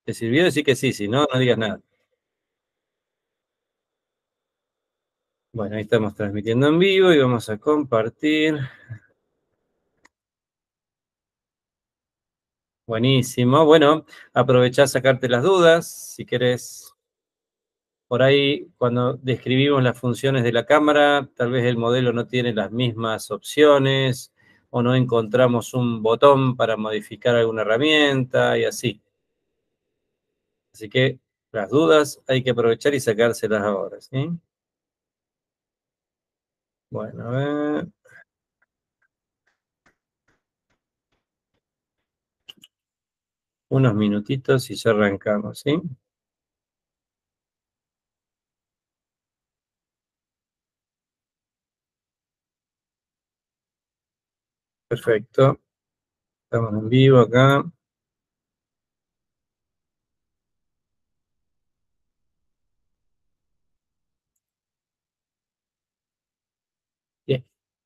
¿Te sirvió? Decir que sí, si no, no digas nada. Bueno, ahí estamos transmitiendo en vivo y vamos a compartir. Buenísimo. Bueno, aprovechá a sacarte las dudas. Si querés, por ahí, cuando describimos las funciones de la cámara, tal vez el modelo no tiene las mismas opciones o no encontramos un botón para modificar alguna herramienta y así. Así que las dudas hay que aprovechar y sacárselas ahora, ¿sí? Bueno, a ver. Unos minutitos y ya arrancamos, ¿sí? Perfecto. Estamos en vivo acá. Bien.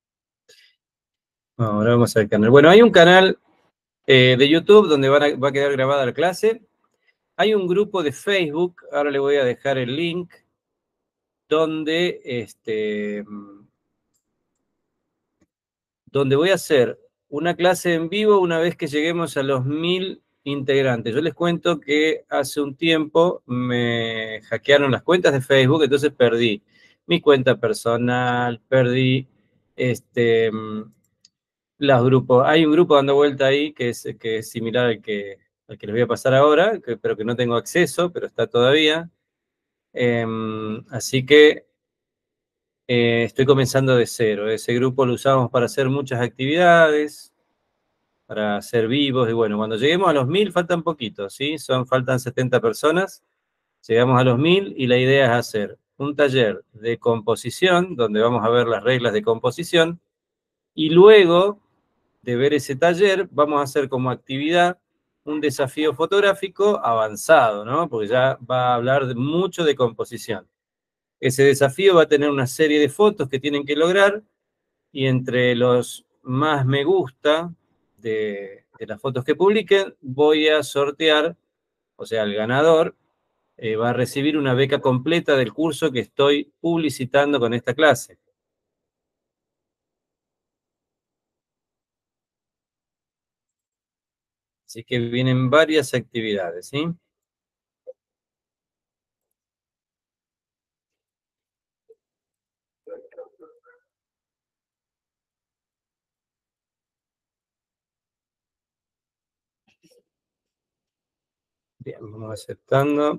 Ahora vamos al canal. Bueno, hay un canal de YouTube donde va a quedar grabada la clase. Hay un grupo de Facebook, ahora le voy a dejar el link, donde, donde voy a hacer una clase en vivo una vez que lleguemos a los 1000 integrantes. Yo les cuento que hace un tiempo me hackearon las cuentas de Facebook, entonces perdí mi cuenta personal, perdí este, los grupos. Hay un grupo dando vuelta ahí que es similar al que les voy a pasar ahora, pero que no tengo acceso, pero está todavía. Así que estoy comenzando de cero. Ese grupo lo usamos para hacer muchas actividades, para ser vivos. Y bueno, cuando lleguemos a los 1000 faltan poquitos, ¿sí? Faltan 70 personas. Llegamos a los 1000 y la idea es hacer un taller de composición, donde vamos a ver las reglas de composición, y luego de ver ese taller, vamos a hacer como actividad un desafío fotográfico avanzado, ¿no? Porque ya va a hablar mucho de composición. Ese desafío va a tener una serie de fotos que tienen que lograr y entre los más me gusta de las fotos que publiquen, voy a sortear, o sea, el ganador va a recibir una beca completa del curso que estoy publicitando con esta clase. Así que vienen varias actividades, ¿sí? Bien, vamos aceptando.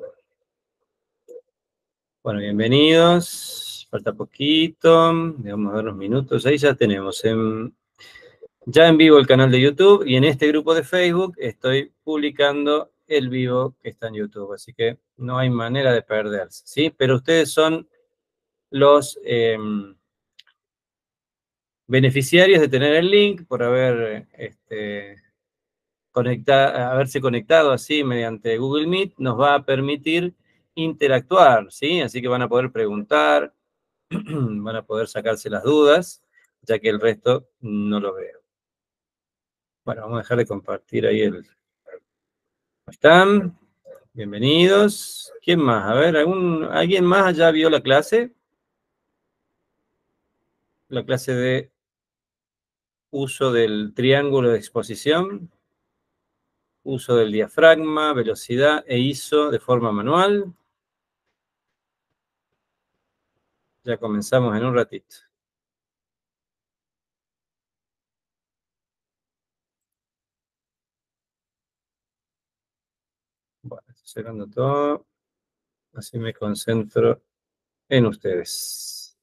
Bueno, bienvenidos. Falta poquito. Vamos a dar unos minutos. Ahí ya tenemos ya en vivo el canal de YouTube y en este grupo de Facebook estoy publicando el vivo que está en YouTube. Así que no hay manera de perderse, ¿sí? Pero ustedes son los beneficiarios de tener el link por haberse conectado así mediante Google Meet. Nos va a permitir interactuar, ¿sí? Así que van a poder preguntar, van a poder sacarse las dudas, ya que el resto no lo veo. Bueno, vamos a dejar de compartir ahí el... ¿Cómo están? Bienvenidos. ¿Quién más? A ver, ¿alguien más ya vio la clase? La clase de uso del triángulo de exposición, uso del diafragma, velocidad e ISO de forma manual. Ya comenzamos en un ratito. Bueno, estoy cerrando todo. Así me concentro en ustedes.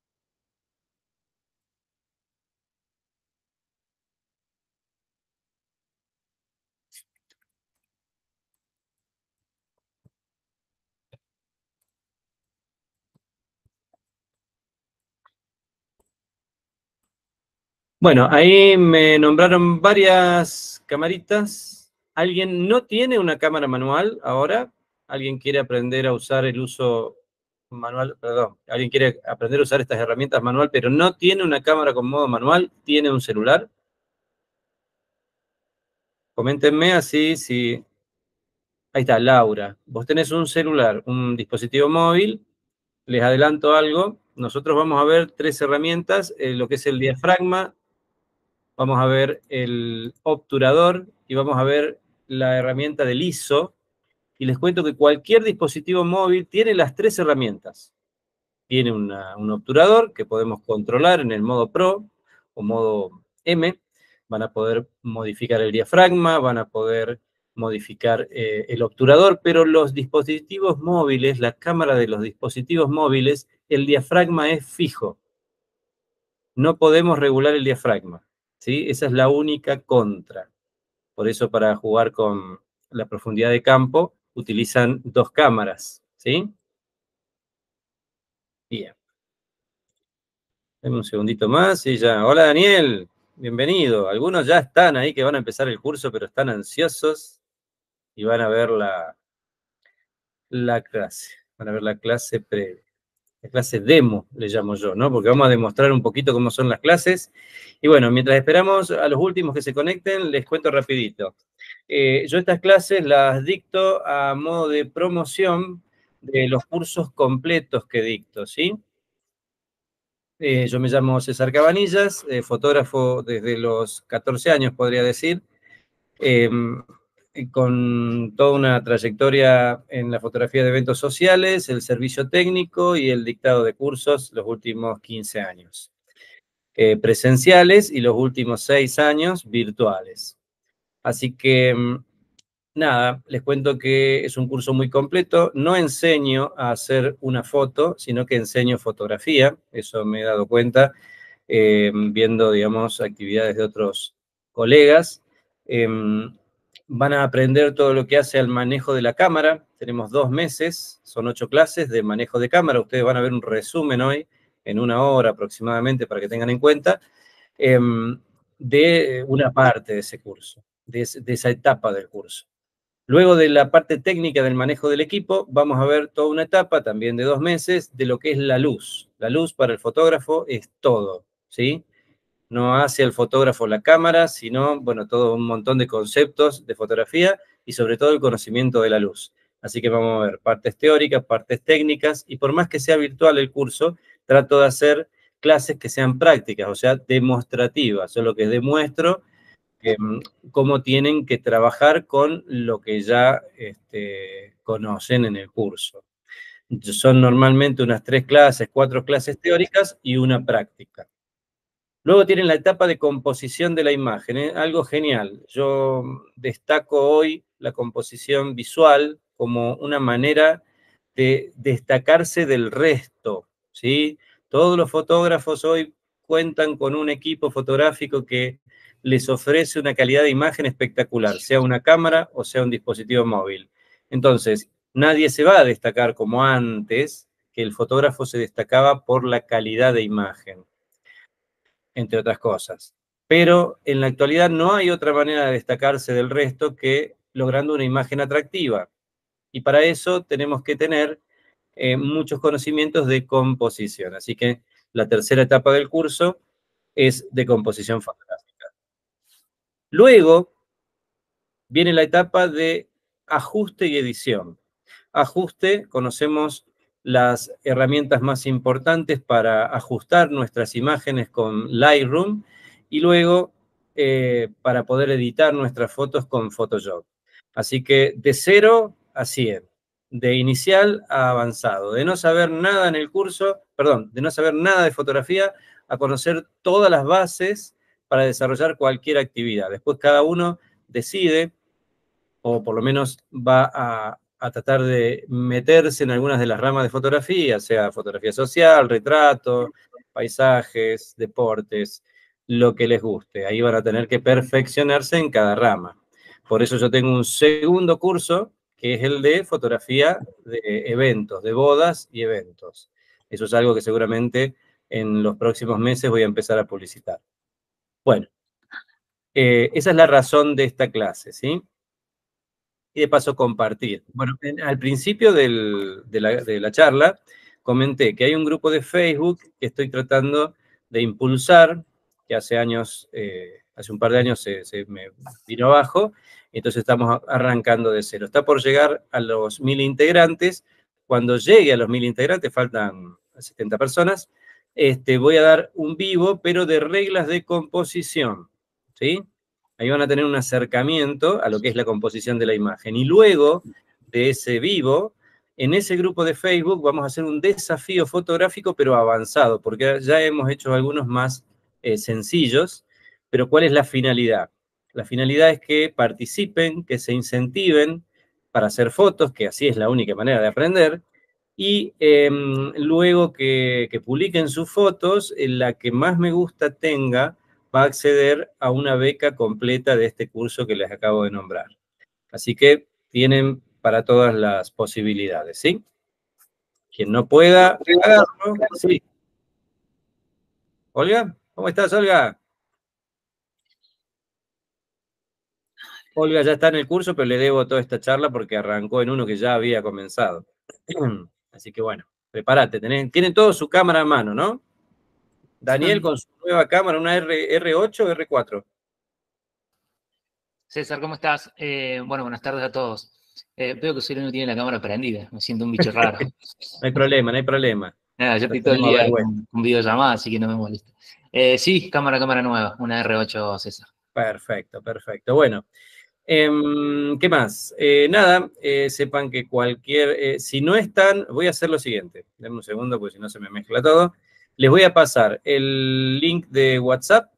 Bueno, ahí me nombraron varias camaritas. ¿Alguien no tiene una cámara manual ahora? ¿Alguien quiere aprender a usar el uso manual? Perdón, ¿alguien quiere aprender a usar estas herramientas manual, pero no tiene una cámara con modo manual? ¿Tiene un celular? Coméntenme así, si Ahí está, Laura. Vos tenés un celular, un dispositivo móvil, les adelanto algo. Nosotros vamos a ver 3 herramientas, lo que es el diafragma, vamos a ver el obturador y vamos a ver la herramienta del ISO. Y les cuento que cualquier dispositivo móvil tiene las 3 herramientas. Tiene un obturador que podemos controlar en el modo Pro o modo M. Van a poder modificar el diafragma, van a poder modificar el obturador, pero los dispositivos móviles, la cámara de los dispositivos móviles, el diafragma es fijo. No podemos regular el diafragma, ¿sí? Esa es la única contra. Por eso para jugar con la profundidad de campo utilizan 2 cámaras, ¿sí? Bien. Dame un segundito más y ya. Hola Daniel, bienvenido. Algunos ya están ahí que van a empezar el curso, pero están ansiosos y van a ver la clase. Van a ver la clase previa. La clase demo, le llamo yo, ¿no? Porque vamos a demostrar un poquito cómo son las clases. Y bueno, mientras esperamos a los últimos que se conecten, les cuento rapidito. Yo estas clases las dicto a modo de promoción de los cursos completos que dicto, ¿sí? Yo me llamo César Cabanillas, fotógrafo desde los 14 años, podría decir, eh, con toda una trayectoria en la fotografía de eventos sociales, el servicio técnico y el dictado de cursos los últimos 15 años, presenciales y los últimos 6 años virtuales. Así que nada, les cuento que es un curso muy completo. No enseño a hacer una foto, sino que enseño fotografía. Eso me he dado cuenta viendo, digamos, actividades de otros colegas. Van a aprender todo lo que hace al manejo de la cámara. Tenemos 2 meses, son 8 clases de manejo de cámara. Ustedes van a ver un resumen hoy, en 1 hora aproximadamente, para que tengan en cuenta, de una parte de ese curso, de esa etapa del curso. Luego de la parte técnica del manejo del equipo, vamos a ver toda una etapa, también de 2 meses, de lo que es la luz. La luz para el fotógrafo es todo, ¿sí? No hace el fotógrafo la cámara, sino, bueno, todo un montón de conceptos de fotografía y sobre todo el conocimiento de la luz. Así que vamos a ver partes teóricas, partes técnicas, y por más que sea virtual el curso, trato de hacer clases que sean prácticas, o sea, demostrativas. Yo lo que demuestro cómo tienen que trabajar con lo que ya conocen en el curso. Son normalmente unas 3 clases, 4 clases teóricas y una práctica. Luego tienen la etapa de composición de la imagen, algo genial. Yo destaco hoy la composición visual como una manera de destacarse del resto, ¿sí? Todos los fotógrafos hoy cuentan con un equipo fotográfico que les ofrece una calidad de imagen espectacular, sea una cámara o sea un dispositivo móvil. Entonces, nadie se va a destacar como antes, que el fotógrafo se destacaba por la calidad de imagen, entre otras cosas. Pero en la actualidad no hay otra manera de destacarse del resto que logrando una imagen atractiva. Y para eso tenemos que tener muchos conocimientos de composición. Así que la tercera etapa del curso es de composición fotográfica. Luego viene la etapa de ajuste y edición. Ajuste, conocemos las herramientas más importantes para ajustar nuestras imágenes con Lightroom y luego para poder editar nuestras fotos con Photoshop. Así que de 0 a 100, de inicial a avanzado, de no saber nada en el curso, perdón, de no saber nada de fotografía, a conocer todas las bases para desarrollar cualquier actividad. Después cada uno decide, o por lo menos va a tratar de meterse en algunas de las ramas de fotografía, sea fotografía social, retrato, paisajes, deportes, lo que les guste. Ahí van a tener que perfeccionarse en cada rama. Por eso yo tengo un segundo curso, que es el de fotografía de eventos, de bodas y eventos. Eso es algo que seguramente en los próximos meses voy a empezar a publicitar. Bueno, esa es la razón de esta clase, ¿sí? Y de paso compartir. Bueno, al principio de la charla comenté que hay un grupo de Facebook que estoy tratando de impulsar, que hace años hace un par de años se me vino abajo, entonces estamos arrancando de cero. Está por llegar a los 1000 integrantes. Cuando llegue a los 1000 integrantes, faltan 70 personas, voy a dar un vivo, pero de reglas de composición, ¿sí? Ahí van a tener un acercamiento a lo que es la composición de la imagen. Y luego de ese vivo, en ese grupo de Facebook vamos a hacer un desafío fotográfico, pero avanzado, porque ya hemos hecho algunos más sencillos, pero ¿cuál es la finalidad? La finalidad es que participen, que se incentiven para hacer fotos, que así es la única manera de aprender, y luego que publiquen sus fotos, la que más me gusta tenga va a acceder a una beca completa de este curso que les acabo de nombrar. Así que tienen para todas las posibilidades, ¿sí? Quien no pueda, hágalo. Sí. Olga, ¿cómo estás, Olga? Olga ya está en el curso, pero le debo toda esta charla porque arrancó en uno que ya había comenzado. Así que bueno, prepárate. Tienen todo su cámara a mano, ¿no? Daniel con su nueva cámara, una R8 o R4. César, ¿cómo estás? Bueno, buenas tardes a todos. Veo que soy el único que tiene la cámara prendida. Me siento un bicho raro. No hay problema, no hay problema. Nada, yo Nos estoy todo el tenemos día vergüenza. con videollamada, así que no me molesta. Sí, cámara nueva, una R8 César. Perfecto, perfecto. Bueno, ¿qué más? Nada, sepan que si no están, voy a hacer lo siguiente. Denme un segundo, porque si no se me mezcla todo. Les voy a pasar el link de WhatsApp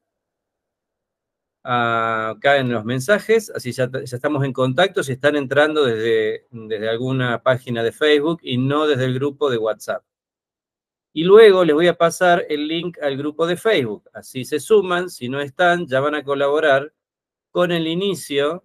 acá en los mensajes, así ya estamos en contacto, si están entrando desde alguna página de Facebook y no desde el grupo de WhatsApp. Y luego les voy a pasar el link al grupo de Facebook, así se suman, si no están, ya van a colaborar con el inicio,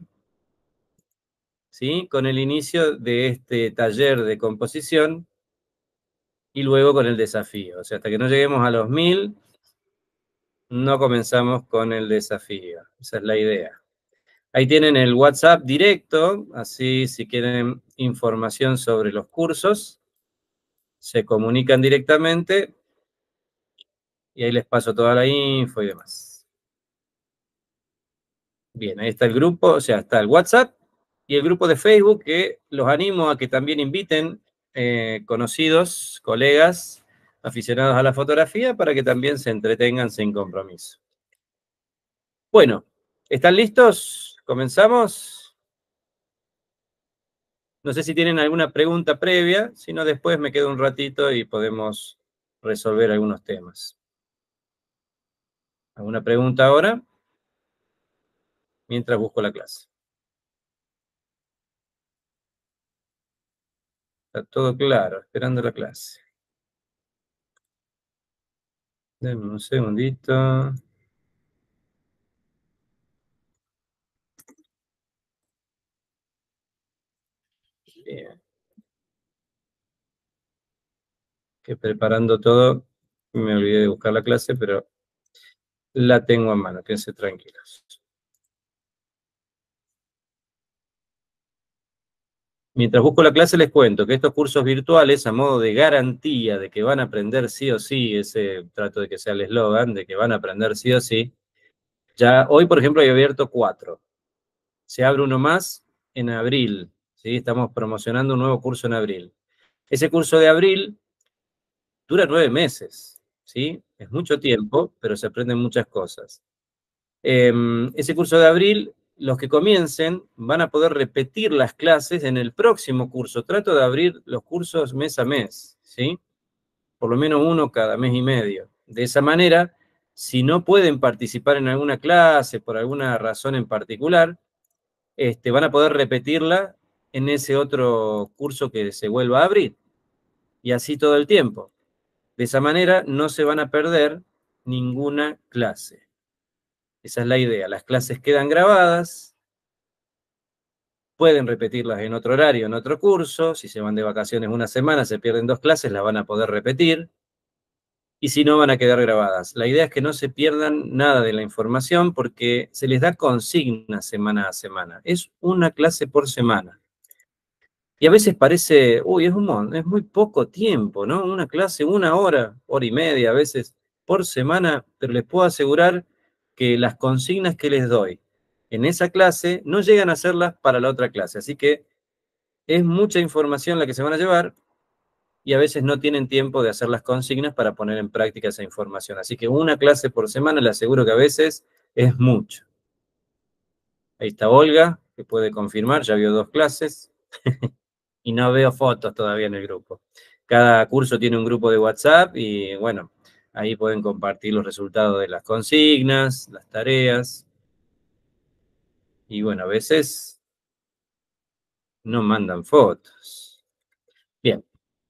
¿sí? Con el inicio de este taller de composición y luego con el desafío. O sea, hasta que no lleguemos a los 1000, no comenzamos con el desafío. Esa es la idea. Ahí tienen el WhatsApp directo, así si quieren información sobre los cursos, se comunican directamente y ahí les paso toda la info y demás. Bien, ahí está el grupo, o sea, está el WhatsApp y el grupo de Facebook, que los animo a que también inviten conocidos, colegas, aficionados a la fotografía, para que también se entretengan sin compromiso. Bueno, ¿están listos? ¿Comenzamos? No sé si tienen alguna pregunta previa, si no después me quedo un ratito y podemos resolver algunos temas. ¿Alguna pregunta ahora? Mientras busco la clase. Está todo claro, esperando la clase. Denme un segundito. Bien. Que preparando todo, me olvidé de buscar la clase, pero la tengo a mano, quédense tranquilos. Mientras busco la clase les cuento que estos cursos virtuales, a modo de garantía de que van a aprender sí o sí, ese trato de que sea el eslogan, de que van a aprender sí o sí, ya hoy, por ejemplo, he abierto 4. Se abre uno más en abril, ¿sí? Estamos promocionando un nuevo curso en abril. Ese curso de abril dura 9 meses, ¿sí? Es mucho tiempo, pero se aprenden muchas cosas. Ese curso de abril, los que comiencen van a poder repetir las clases en el próximo curso. Trato de abrir los cursos mes a mes, ¿sí? Por lo menos uno cada mes y medio. De esa manera, si no pueden participar en alguna clase por alguna razón en particular, van a poder repetirla en ese otro curso que se vuelva a abrir. Y así todo el tiempo. De esa manera no se van a perder ninguna clase. Esa es la idea. Las clases quedan grabadas, pueden repetirlas en otro horario, en otro curso. Si se van de vacaciones una semana, se pierden 2 clases, las van a poder repetir. Y si no, van a quedar grabadas. La idea es que no se pierdan nada de la información porque se les da consigna semana a semana. Es una clase por semana. Y a veces parece, uy, es muy poco tiempo, ¿no? Una clase, 1 hora, hora y media a veces por semana, pero les puedo asegurar que las consignas que les doy en esa clase no llegan a hacerlas para la otra clase. Así que es mucha información la que se van a llevar y a veces no tienen tiempo de hacer las consignas para poner en práctica esa información. Así que una clase por semana, les aseguro que a veces es mucho. Ahí está Olga, que puede confirmar, ya vio 2 clases. Y no veo fotos todavía en el grupo. Cada curso tiene un grupo de WhatsApp y bueno, ahí pueden compartir los resultados de las consignas, las tareas. Y bueno, a veces no mandan fotos. Bien.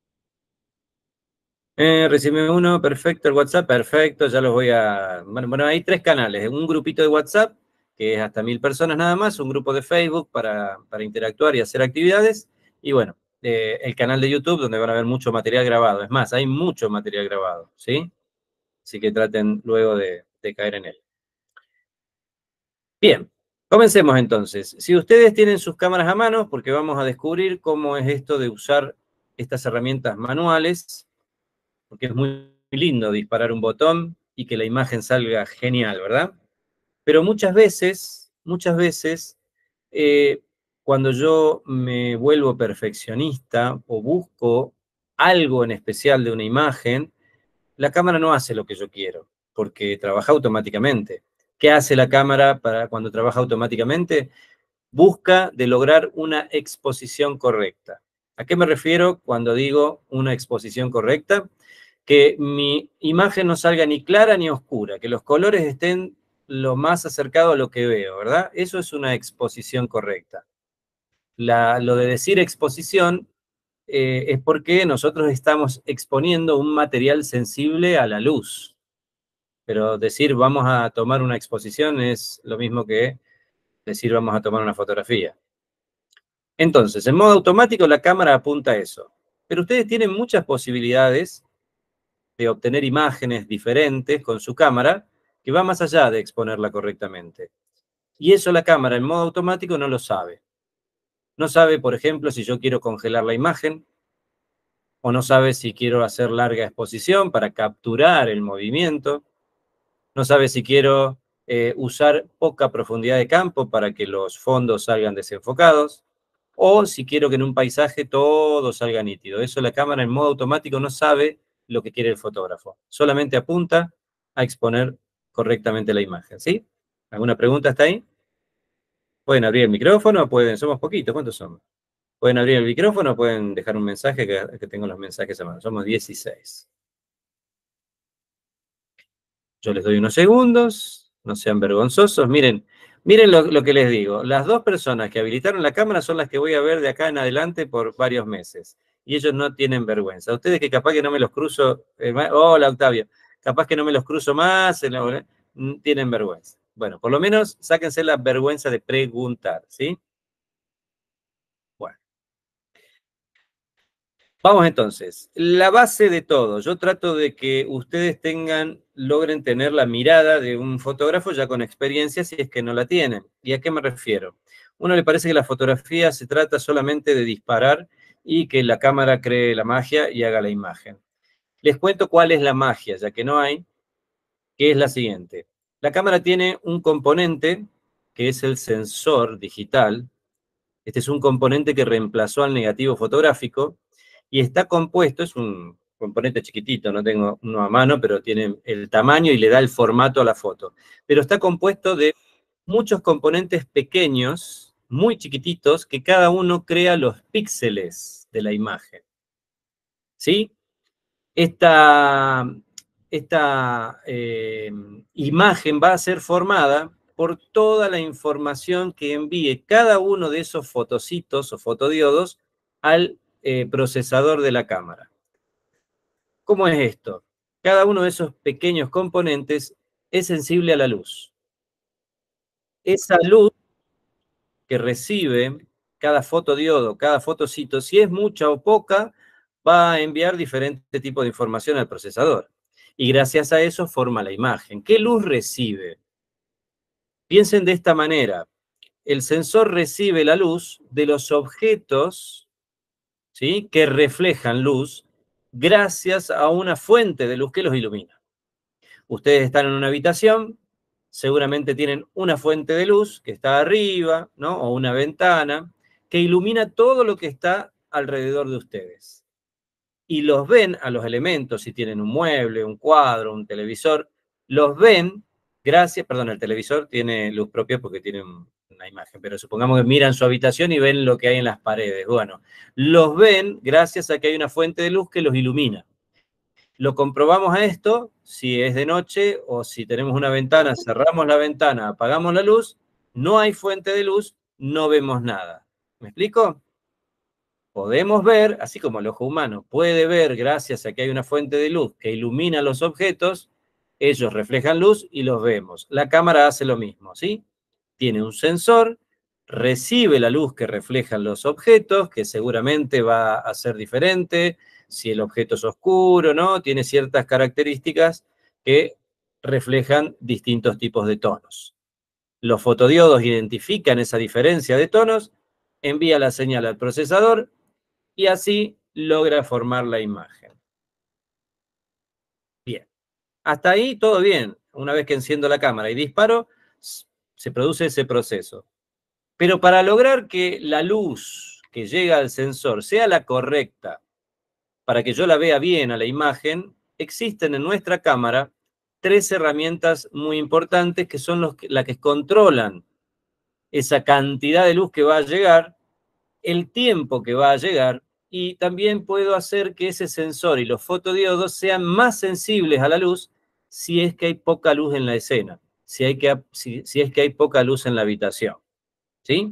Recibe uno, perfecto, el WhatsApp, perfecto, ya los voy a... Bueno, hay 3 canales, un grupito de WhatsApp, que es hasta 1000 personas nada más, un grupo de Facebook para interactuar y hacer actividades, y bueno, el canal de YouTube donde van a ver mucho material grabado. Es más, hay mucho material grabado, ¿sí? Así que traten luego de caer en él. Bien, comencemos entonces. Si ustedes tienen sus cámaras a mano, porque vamos a descubrir cómo es esto de usar estas herramientas manuales, porque es muy lindo disparar un botón y que la imagen salga genial, ¿verdad? Pero muchas veces, cuando yo me vuelvo perfeccionista o busco algo en especial de una imagen, la cámara no hace lo que yo quiero, porque trabaja automáticamente. ¿Qué hace la cámara para cuando trabaja automáticamente? Busca de lograr una exposición correcta. ¿A qué me refiero cuando digo una exposición correcta? Que mi imagen no salga ni clara ni oscura, que los colores estén lo más acercado a lo que veo, ¿verdad? Eso es una exposición correcta. Lo de decir exposición es porque nosotros estamos exponiendo un material sensible a la luz. Pero decir vamos a tomar una exposición es lo mismo que decir vamos a tomar una fotografía. Entonces, en modo automático la cámara apunta a eso. Pero ustedes tienen muchas posibilidades de obtener imágenes diferentes con su cámara que va más allá de exponerla correctamente. Y eso la cámara en modo automático no lo sabe. No sabe, por ejemplo, si yo quiero congelar la imagen, o no sabe si quiero hacer larga exposición para capturar el movimiento, no sabe si quiero usar poca profundidad de campo para que los fondos salgan desenfocados, o si quiero que en un paisaje todo salga nítido. Eso la cámara en modo automático no sabe lo que quiere el fotógrafo. Solamente apunta a exponer correctamente la imagen, ¿sí? ¿Alguna pregunta hasta ahí? ¿Pueden abrir el micrófono? Somos poquitos, ¿cuántos somos? Pueden abrir el micrófono o pueden dejar un mensaje que tengo los mensajes a mano. Somos 16. Yo les doy unos segundos, no sean vergonzosos. Miren lo que les digo. Las 2 personas que habilitaron la cámara son las que voy a ver de acá en adelante por varios meses. Y ellos no tienen vergüenza. Ustedes que capaz que no me los cruzo, hola Octavio, capaz que no me los cruzo más, tienen vergüenza. Bueno, por lo menos sáquense la vergüenza de preguntar, ¿sí? Bueno. Vamos entonces, la base de todo, yo trato de que ustedes logren tener la mirada de un fotógrafo ya con experiencia si es que no la tienen. ¿Y a qué me refiero? Uno le parece que la fotografía se trata solamente de disparar y que la cámara cree la magia y haga la imagen. Les cuento cuál es la magia, ya que no hay, que es la siguiente. La cámara tiene un componente que es el sensor digital. Este es un componente que reemplazó al negativo fotográfico y está compuesto, es un componente chiquitito, no tengo uno a mano, pero tiene el tamaño y le da el formato a la foto. Pero está compuesto de muchos componentes pequeños, muy chiquititos, que cada uno crea los píxeles de la imagen. ¿Sí? Esta imagen va a ser formada por toda la información que envíe cada uno de esos fotocitos o fotodiodos al procesador de la cámara. ¿Cómo es esto? Cada uno de esos pequeños componentes es sensible a la luz. Esa luz que recibe cada fotodiodo, cada fotocito, si es mucha o poca, va a enviar diferente tipo de información al procesador. Y gracias a eso forma la imagen. ¿Qué luz recibe? Piensen de esta manera. El sensor recibe la luz de los objetos, ¿sí?, que reflejan luz gracias a una fuente de luz que los ilumina. Ustedes están en una habitación seguramente tienen una fuente de luz que está arriba, ¿no? O una ventana que ilumina todo lo que está alrededor de ustedes. Y los ven a los elementos, si tienen un mueble, un cuadro, un televisor, los ven gracias, perdón, el televisor tiene luz propia porque tiene una imagen, pero supongamos que miran su habitación y ven lo que hay en las paredes. Bueno, los ven gracias a que hay una fuente de luz que los ilumina. Lo comprobamos a esto si es de noche o si tenemos una ventana, cerramos la ventana, apagamos la luz, no hay fuente de luz, no vemos nada. ¿Me explico? Podemos ver, así como el ojo humano puede ver gracias a que hay una fuente de luz que ilumina los objetos, ellos reflejan luz y los vemos. La cámara hace lo mismo, ¿sí? Tiene un sensor, recibe la luz que reflejan los objetos, que seguramente va a ser diferente, si el objeto es oscuro, ¿no? Tiene ciertas características que reflejan distintos tipos de tonos. Los fotodiodos identifican esa diferencia de tonos, envía la señal al procesador y así logra formar la imagen. Bien, hasta ahí todo bien. Una vez que enciendo la cámara y disparo, se produce ese proceso. Pero para lograr que la luz que llega al sensor sea la correcta, para que yo la vea bien a la imagen, existen en nuestra cámara 3 herramientas muy importantes que son las que controlan esa cantidad de luz que va a llegar, el tiempo que va a llegar, y también puedo hacer que ese sensor y los fotodiodos sean más sensibles a la luz si es que hay poca luz en la escena, si es que hay poca luz en la habitación. ¿Sí?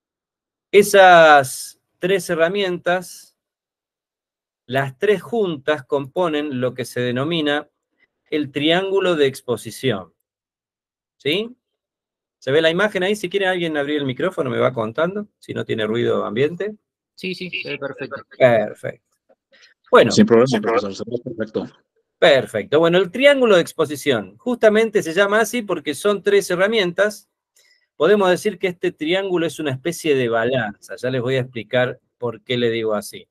Esas 3 herramientas, las 3 juntas, componen lo que se denomina el triángulo de exposición. ¿Sí? ¿Se ve la imagen ahí? Si quiere alguien abrir el micrófono, me va contando, si no tiene ruido ambiente. Sí, se ve perfecto. Perfecto. Bueno, sin problema, profesor, se ve perfecto. Perfecto. Bueno, el triángulo de exposición justamente se llama así porque son 3 herramientas. Podemos decir que este triángulo es una especie de balanza. Ya les voy a explicar por qué le digo así.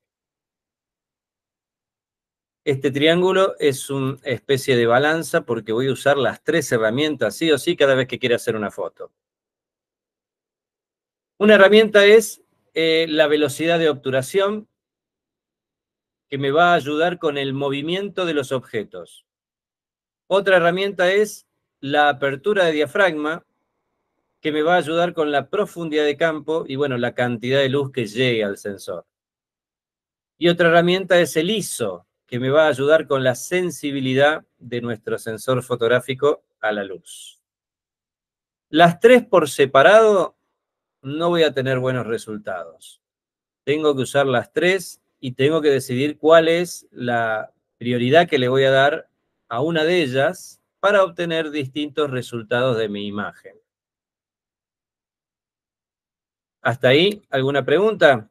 Este triángulo es una especie de balanza porque voy a usar las 3 herramientas sí o sí cada vez que quiera hacer una foto. Una herramienta es la velocidad de obturación, que me va a ayudar con el movimiento de los objetos. Otra herramienta es la apertura de diafragma, que me va a ayudar con la profundidad de campo y, bueno, la cantidad de luz que llegue al sensor. Y otra herramienta es el ISO, que me va a ayudar con la sensibilidad de nuestro sensor fotográfico a la luz. Las 3 por separado no voy a tener buenos resultados. Tengo que usar las 3 y tengo que decidir cuál es la prioridad que le voy a dar a una de ellas para obtener distintos resultados de mi imagen. ¿Hasta ahí alguna pregunta?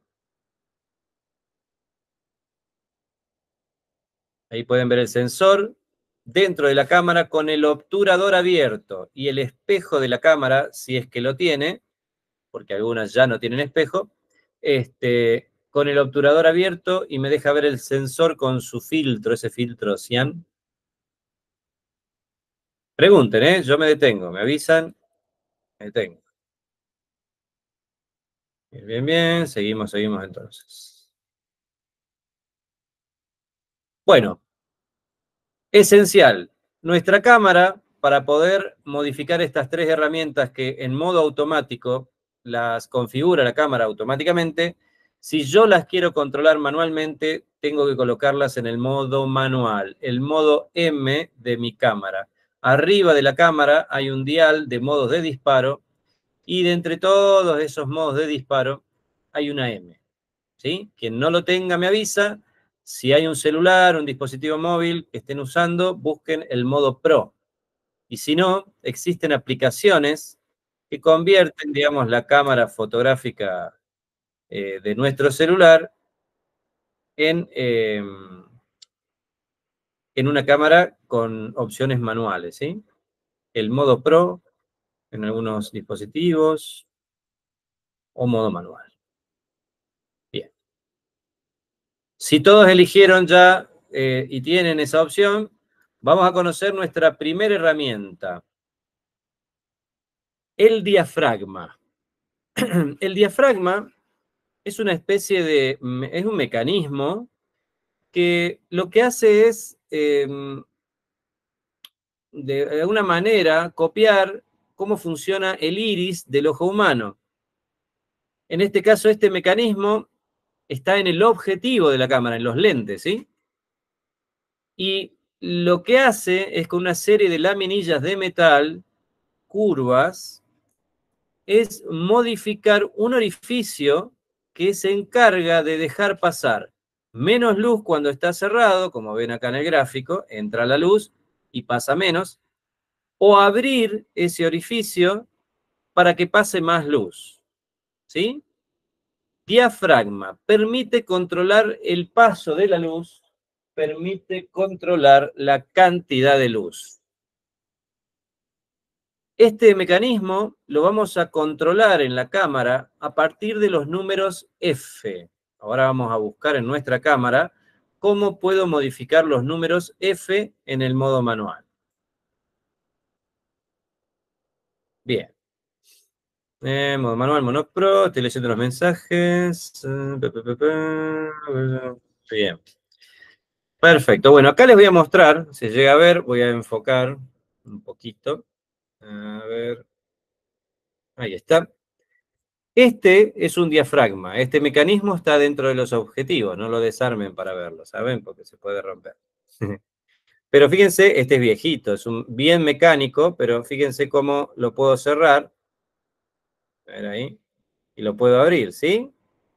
Ahí pueden ver el sensor dentro de la cámara con el obturador abierto y el espejo de la cámara, si es que lo tiene, porque algunas ya no tienen espejo, con el obturador abierto y me deja ver el sensor con su filtro, ese filtro cian. Pregunten, yo me detengo, me avisan, me detengo. Bien, bien, bien, seguimos entonces. Bueno, esencial, nuestra cámara, para poder modificar estas 3 herramientas que en modo automático las configura la cámara automáticamente, si yo las quiero controlar manualmente, tengo que colocarlas en el modo manual, el modo M de mi cámara. Arriba de la cámara hay un dial de modos de disparo y de entre todos esos modos de disparo hay una M. ¿Sí? Quien no lo tenga me avisa. Si hay un celular, un dispositivo móvil que estén usando, busquen el modo Pro. Y si no, existen aplicaciones que convierten, digamos, la cámara fotográfica de nuestro celular en una cámara con opciones manuales, ¿sí? El modo Pro en algunos dispositivos o modo manual. Bien. Si todos eligieron ya y tienen esa opción, vamos a conocer nuestra primera herramienta. El diafragma. El diafragma es una especie de, es un mecanismo que lo que hace es, de alguna manera, copiar cómo funciona el iris del ojo humano. En este caso, este mecanismo está en el objetivo de la cámara, en los lentes, ¿sí? Y lo que hace es con una serie de laminillas de metal, curvas, es modificar un orificio que se encarga de dejar pasar menos luz cuando está cerrado, como ven acá en el gráfico, entra la luz y pasa menos, o abrir ese orificio para que pase más luz, ¿sí? Diafragma permite controlar el paso de la luz, permite controlar la cantidad de luz. Este mecanismo lo vamos a controlar en la cámara a partir de los números F. Ahora vamos a buscar en nuestra cámara cómo puedo modificar los números F en el modo manual. Bien. Modo manual, Mono Pro, estoy leyendo los mensajes. Bien. Perfecto. Bueno, acá les voy a mostrar, si llega a ver, voy a enfocar un poquito. A ver. Ahí está. Este es un diafragma. Este mecanismo está dentro de los objetivos. No lo desarmen para verlo, ¿saben? Porque se puede romper. Pero fíjense, este es viejito, es un bien mecánico, pero fíjense cómo lo puedo cerrar. A ver ahí. Y lo puedo abrir, ¿sí?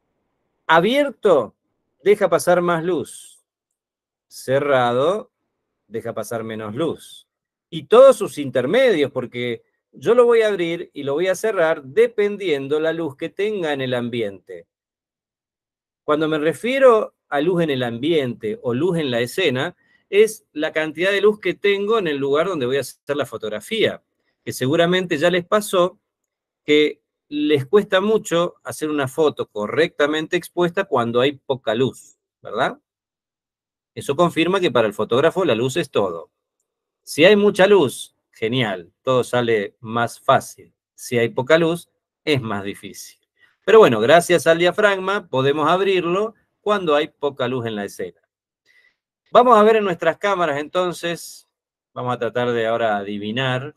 Abierto, deja pasar más luz. Cerrado, deja pasar menos luz. Y todos sus intermedios, porque yo lo voy a abrir y lo voy a cerrar dependiendo la luz que tenga en el ambiente. Cuando me refiero a luz en el ambiente o luz en la escena, es la cantidad de luz que tengo en el lugar donde voy a hacer la fotografía, que seguramente ya les pasó que les cuesta mucho hacer una foto correctamente expuesta cuando hay poca luz, ¿verdad? Eso confirma que para el fotógrafo la luz es todo. Si hay mucha luz, genial, todo sale más fácil. Si hay poca luz, es más difícil. Pero bueno, gracias al diafragma podemos abrirlo cuando hay poca luz en la escena. Vamos a ver en nuestras cámaras entonces, vamos a tratar de ahora adivinar.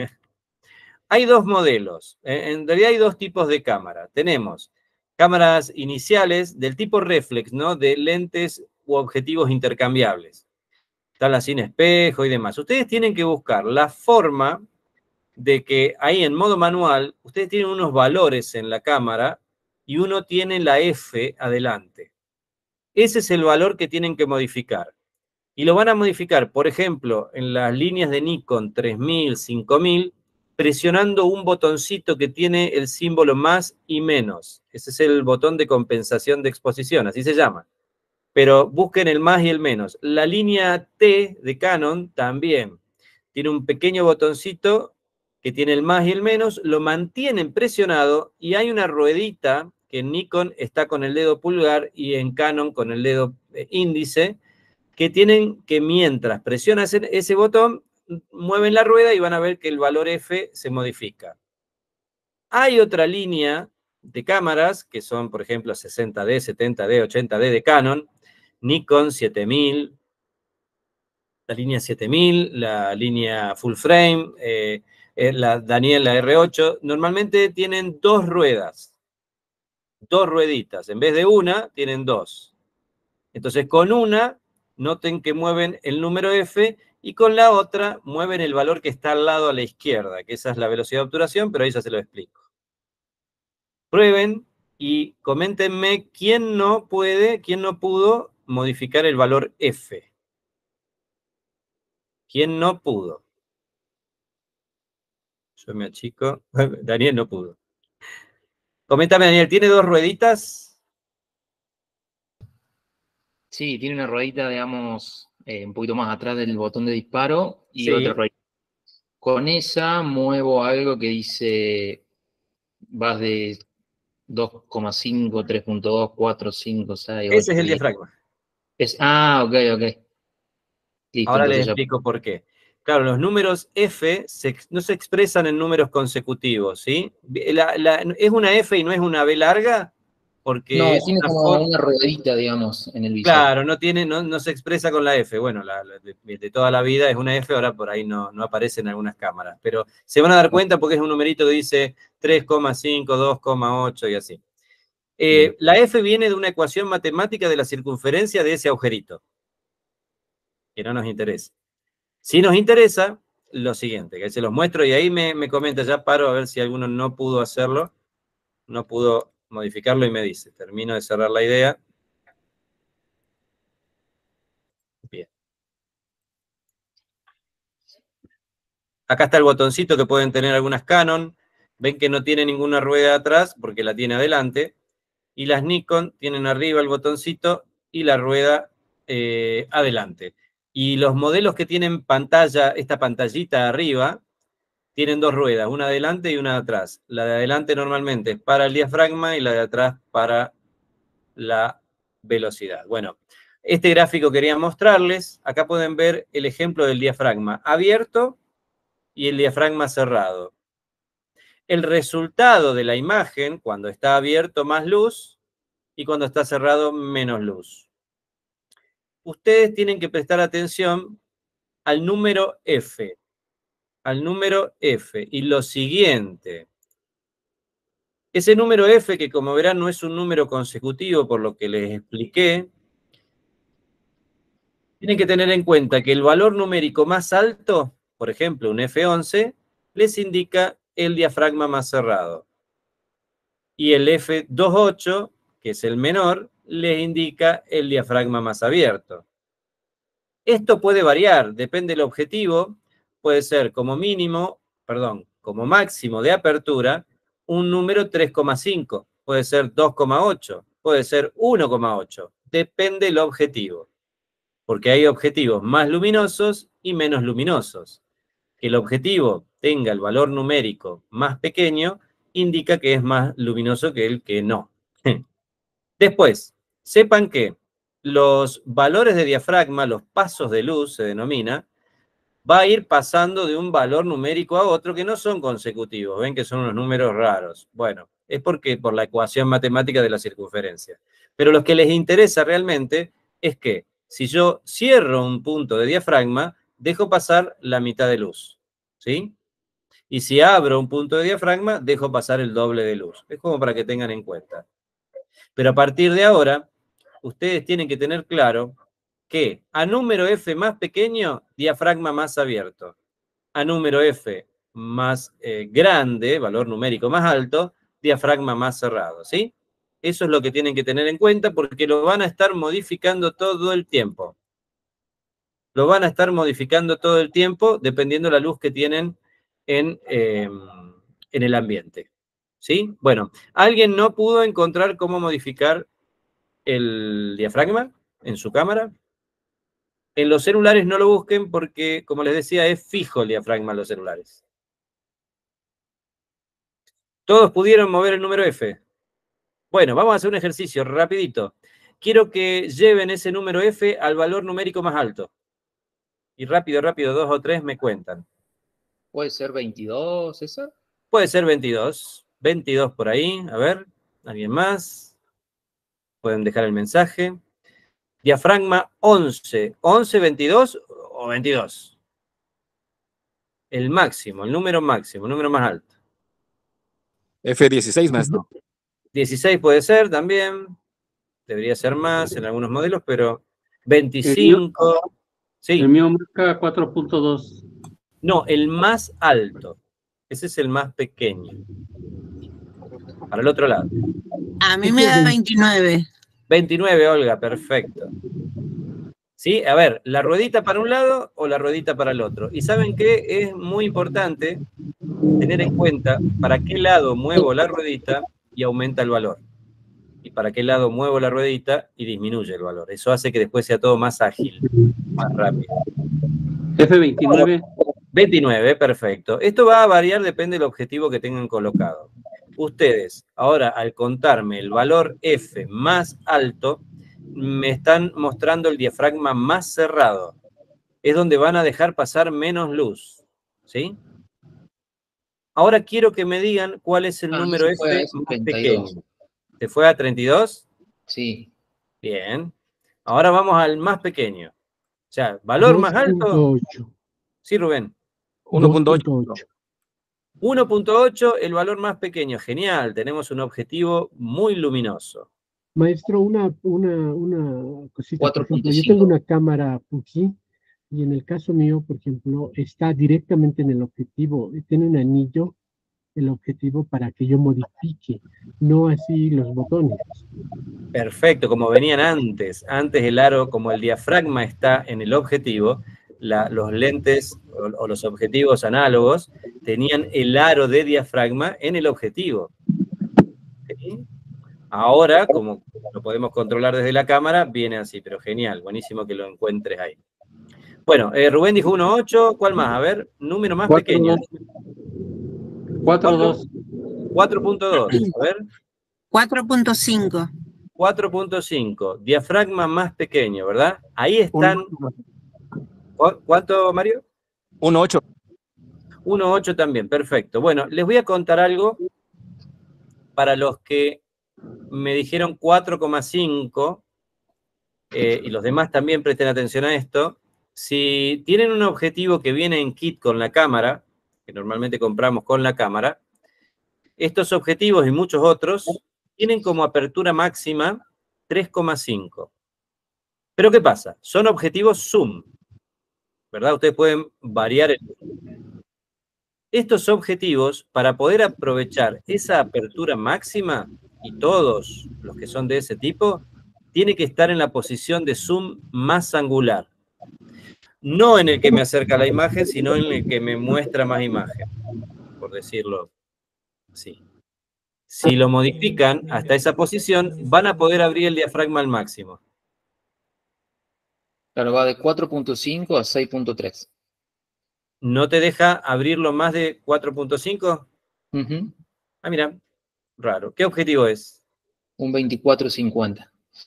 Hay dos modelos, en realidad hay dos tipos de cámara. Tenemos cámaras iniciales del tipo reflex, ¿no? De lentes u objetivos intercambiables. Están las sin espejo y demás. Ustedes tienen que buscar la forma de que ahí en modo manual, ustedes tienen unos valores en la cámara y uno tiene la F adelante. Ese es el valor que tienen que modificar. Y lo van a modificar, por ejemplo, en las líneas de Nikon 3000, 5000, presionando un botoncito que tiene el símbolo más y menos. Ese es el botón de compensación de exposición, así se llama. Pero busquen el más y el menos. La línea T de Canon también tiene un pequeño botoncito que tiene el más y el menos, lo mantienen presionado y hay una ruedita que en Nikon está con el dedo pulgar y en Canon con el dedo índice, que tienen que mientras presionan ese botón, mueven la rueda y van a ver que el valor F se modifica. Hay otra línea de cámaras que son, por ejemplo, 60D, 70D, 80D de Canon, Nikon 7000, la línea 7000, la línea full frame, la Daniel, la R8, normalmente tienen dos ruedas, dos rueditas. En vez de una, tienen dos. Entonces, con una, noten que mueven el número F y con la otra mueven el valor que está al lado a la izquierda, que esa es la velocidad de obturación, pero ahí ya se lo explico. Prueben y coméntenme quién no pudo modificar el valor F. ¿Quién no pudo? Yo me achico. Daniel no pudo. Coméntame, Daniel, ¿tiene dos rueditas? Sí, tiene una ruedita, digamos, un poquito más atrás del botón de disparo y Sí. otra ruedita. Con esa muevo algo que dice, vas de 2,5, 3,2, 4, 5, 6, 8, Ese es el 10. diafragma. Ok. Listo, Ahora les entonces ya. explico por qué. Claro, los números F no se expresan en números consecutivos, ¿sí? ¿Es una F y no es una B larga? Porque No, es tiene una como forma... una ruedita, digamos, en el visor. Claro, no se expresa con la F. Bueno, de toda la vida es una F, ahora por ahí no aparece en algunas cámaras. Pero se van a dar cuenta porque es un numerito que dice 3,5, 2,8 y así. La F viene de una ecuación matemática de la circunferencia de ese agujerito, que no nos interesa. Si nos interesa, lo siguiente, que se los muestro y ahí me comenta, ya paro a ver si alguno no pudo hacerlo, no pudo modificarlo y me dice. Termino de cerrar la idea. Bien. Acá está el botoncito que pueden tener algunas Canon. Ven que no tiene ninguna rueda atrás porque la tiene adelante. Y las Nikon tienen arriba el botoncito y la rueda adelante. Y los modelos que tienen pantalla, esta pantallita arriba, tienen dos ruedas, una adelante y una atrás. La de adelante normalmente es para el diafragma y la de atrás para la velocidad. Bueno, este gráfico quería mostrarles. Acá pueden ver el ejemplo del diafragma abierto y el diafragma cerrado. El resultado de la imagen, cuando está abierto, más luz, y cuando está cerrado, menos luz. Ustedes tienen que prestar atención al número F. Al número F. Y lo siguiente. Ese número F, que como verán no es un número consecutivo por lo que les expliqué, tienen que tener en cuenta que el valor numérico más alto, por ejemplo un F11, les indica el diafragma más cerrado. Y el F28, que es el menor, les indica el diafragma más abierto. Esto puede variar, depende del objetivo, puede ser como máximo de apertura, un número 3,5, puede ser 2,8, puede ser 1,8, depende del objetivo, porque hay objetivos más luminosos y menos luminosos. Que el objetivo tenga el valor numérico más pequeño indica que es más luminoso que el que no. Después, sepan que los valores de diafragma, los pasos de luz se denomina, va a ir pasando de un valor numérico a otro que no son consecutivos. Ven que son unos números raros. Bueno, es porque por la ecuación matemática de la circunferencia. Pero lo que les interesa realmente es que si yo cierro un punto de diafragma, dejo pasar la mitad de luz. ¿Sí? Y si abro un punto de diafragma, dejo pasar el doble de luz. Es como para que tengan en cuenta. Pero a partir de ahora, ustedes tienen que tener claro que a número F más pequeño, diafragma más abierto. A número F más grande, valor numérico más alto, diafragma más cerrado, ¿sí? Eso es lo que tienen que tener en cuenta porque lo van a estar modificando todo el tiempo. Lo van a estar modificando todo el tiempo dependiendo de la luz que tienen en el ambiente, ¿sí? Bueno, ¿alguien no pudo encontrar cómo modificar el diafragma en su cámara? En los celulares no lo busquen porque, como les decía, es fijo el diafragma en los celulares. ¿Todos pudieron mover el número F? Bueno, vamos a hacer un ejercicio rapidito. Quiero que lleven ese número F al valor numérico más alto. Y rápido, 2 o 3 me cuentan. ¿Puede ser 22, César? Puede ser 22. 22 por ahí. A ver, ¿alguien más? Pueden dejar el mensaje. Diafragma 11. ¿11, 22 o 22? El máximo, el número máximo, el número más alto. F16, maestro. 16 puede ser también. Debería ser más en algunos modelos, pero 25. Sí. El mío marca 4.2. No, el más alto. Ese es el más pequeño. Para el otro lado. A mí me da 29. 29, Olga, perfecto. ¿Sí? A ver, ¿la ruedita para un lado o la ruedita para el otro? Y ¿saben qué? Es muy importante tener en cuenta para qué lado muevo la ruedita y aumenta el valor. Y para qué lado muevo la ruedita y disminuye el valor. Eso hace que después sea todo más ágil, más rápido. F29. 29, perfecto. Esto va a variar, depende del objetivo que tengan colocado. Ustedes, ahora al contarme el valor F más alto, me están mostrando el diafragma más cerrado. es donde van a dejar pasar menos luz, ¿sí? Ahora quiero que me digan cuál es el número se fue a F ese más 32. pequeño. ¿Se fue a 32? Sí. Bien. Ahora vamos al más pequeño. O sea, valor más alto. 2.8. Sí, Rubén. 1.8. 1.8, el valor más pequeño. Genial, tenemos un objetivo muy luminoso. Maestro, una cosita. Por ejemplo, yo 4.5. tengo una cámara Fuji y en el caso mío, por ejemplo, está directamente en el objetivo. Tiene un anillo el objetivo para que yo modifique, no así los botones. Perfecto, como venían antes. Antes el aro, como el diafragma está en el objetivo, los lentes o los objetivos análogos tenían el aro de diafragma en el objetivo. ¿Sí? Ahora, como lo podemos controlar desde la cámara, viene así, pero genial, buenísimo que lo encuentres ahí. Bueno, Rubén dijo 1.8, ¿cuál más? A ver, número más pequeño. 4.2. 4.2, a ver. 4.5. 4.5, diafragma más pequeño, ¿verdad? Ahí están. ¿Cuánto, Mario? 1.8. 1.8 también, perfecto. Bueno, les voy a contar algo para los que me dijeron 4,5 y los demás también presten atención a esto. Si tienen un objetivo que viene en kit con la cámara, que normalmente compramos con la cámara, estos objetivos y muchos otros tienen como apertura máxima 3,5. Pero ¿qué pasa? Son objetivos zoom, ¿verdad? Ustedes pueden variar el... Estos objetivos, para poder aprovechar esa apertura máxima, y todos los que son de ese tipo, tiene que estar en la posición de zoom más angular. No en el que me acerca la imagen, sino en el que me muestra más imagen, por decirlo así. Si lo modifican hasta esa posición, van a poder abrir el diafragma al máximo. Claro, va de 4.5 a 6.3. ¿No te deja abrirlo más de 4.5? Ujú. Ah, mira, raro. ¿Qué objetivo es? Un 24-50.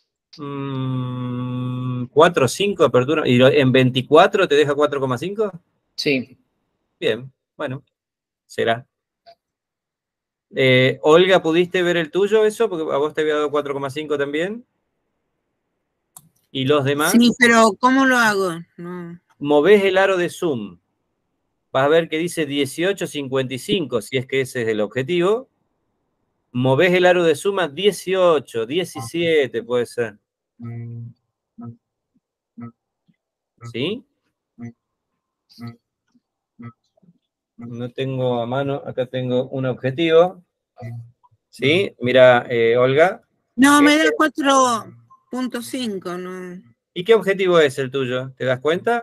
4,5 apertura. ¿Y en 24 te deja 4,5? Sí. Bien, bueno, será. Olga, ¿pudiste ver el tuyo eso? Porque a vos te había dado 4,5 también. ¿Y los demás? Sí, pero ¿cómo lo hago? No. Movés el aro de zoom. Vas a ver que dice 18,55, si es que ese es el objetivo. Movés el aro de zoom a 18, 17 puede ser. ¿Sí? No tengo a mano, acá tengo un objetivo. ¿Sí? Mira, Olga. No, me da 4.5, no. ¿Y qué objetivo es el tuyo? ¿Te das cuenta?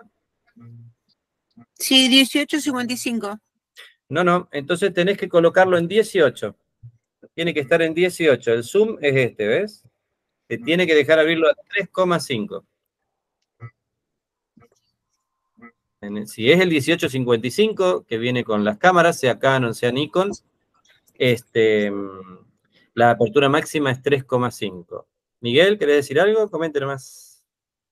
Sí, 18.55. No, entonces tenés que colocarlo en 18. Tiene que estar en 18. El zoom es este, ¿ves? Te tiene que dejar abrirlo a 3,5. Si es el 1855, que viene con las cámaras, sea Canon, sea Nikon, la apertura máxima es 3,5. Miguel, ¿querés decir algo? Coméntelo más.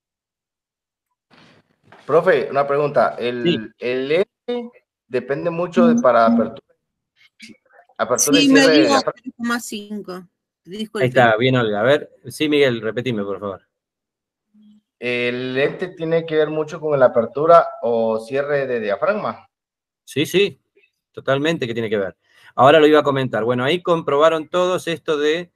Profe, una pregunta. El lente depende mucho para apertura y Sí, me cierre de dio diafragma. 3,5. Disculpe. Ahí está, bien, Olga. A ver, sí, Miguel, repetime, por favor. ¿El lente tiene que ver mucho con la apertura o cierre de diafragma? Sí, totalmente que tiene que ver. Ahora lo iba a comentar. Bueno, ahí comprobaron todos esto de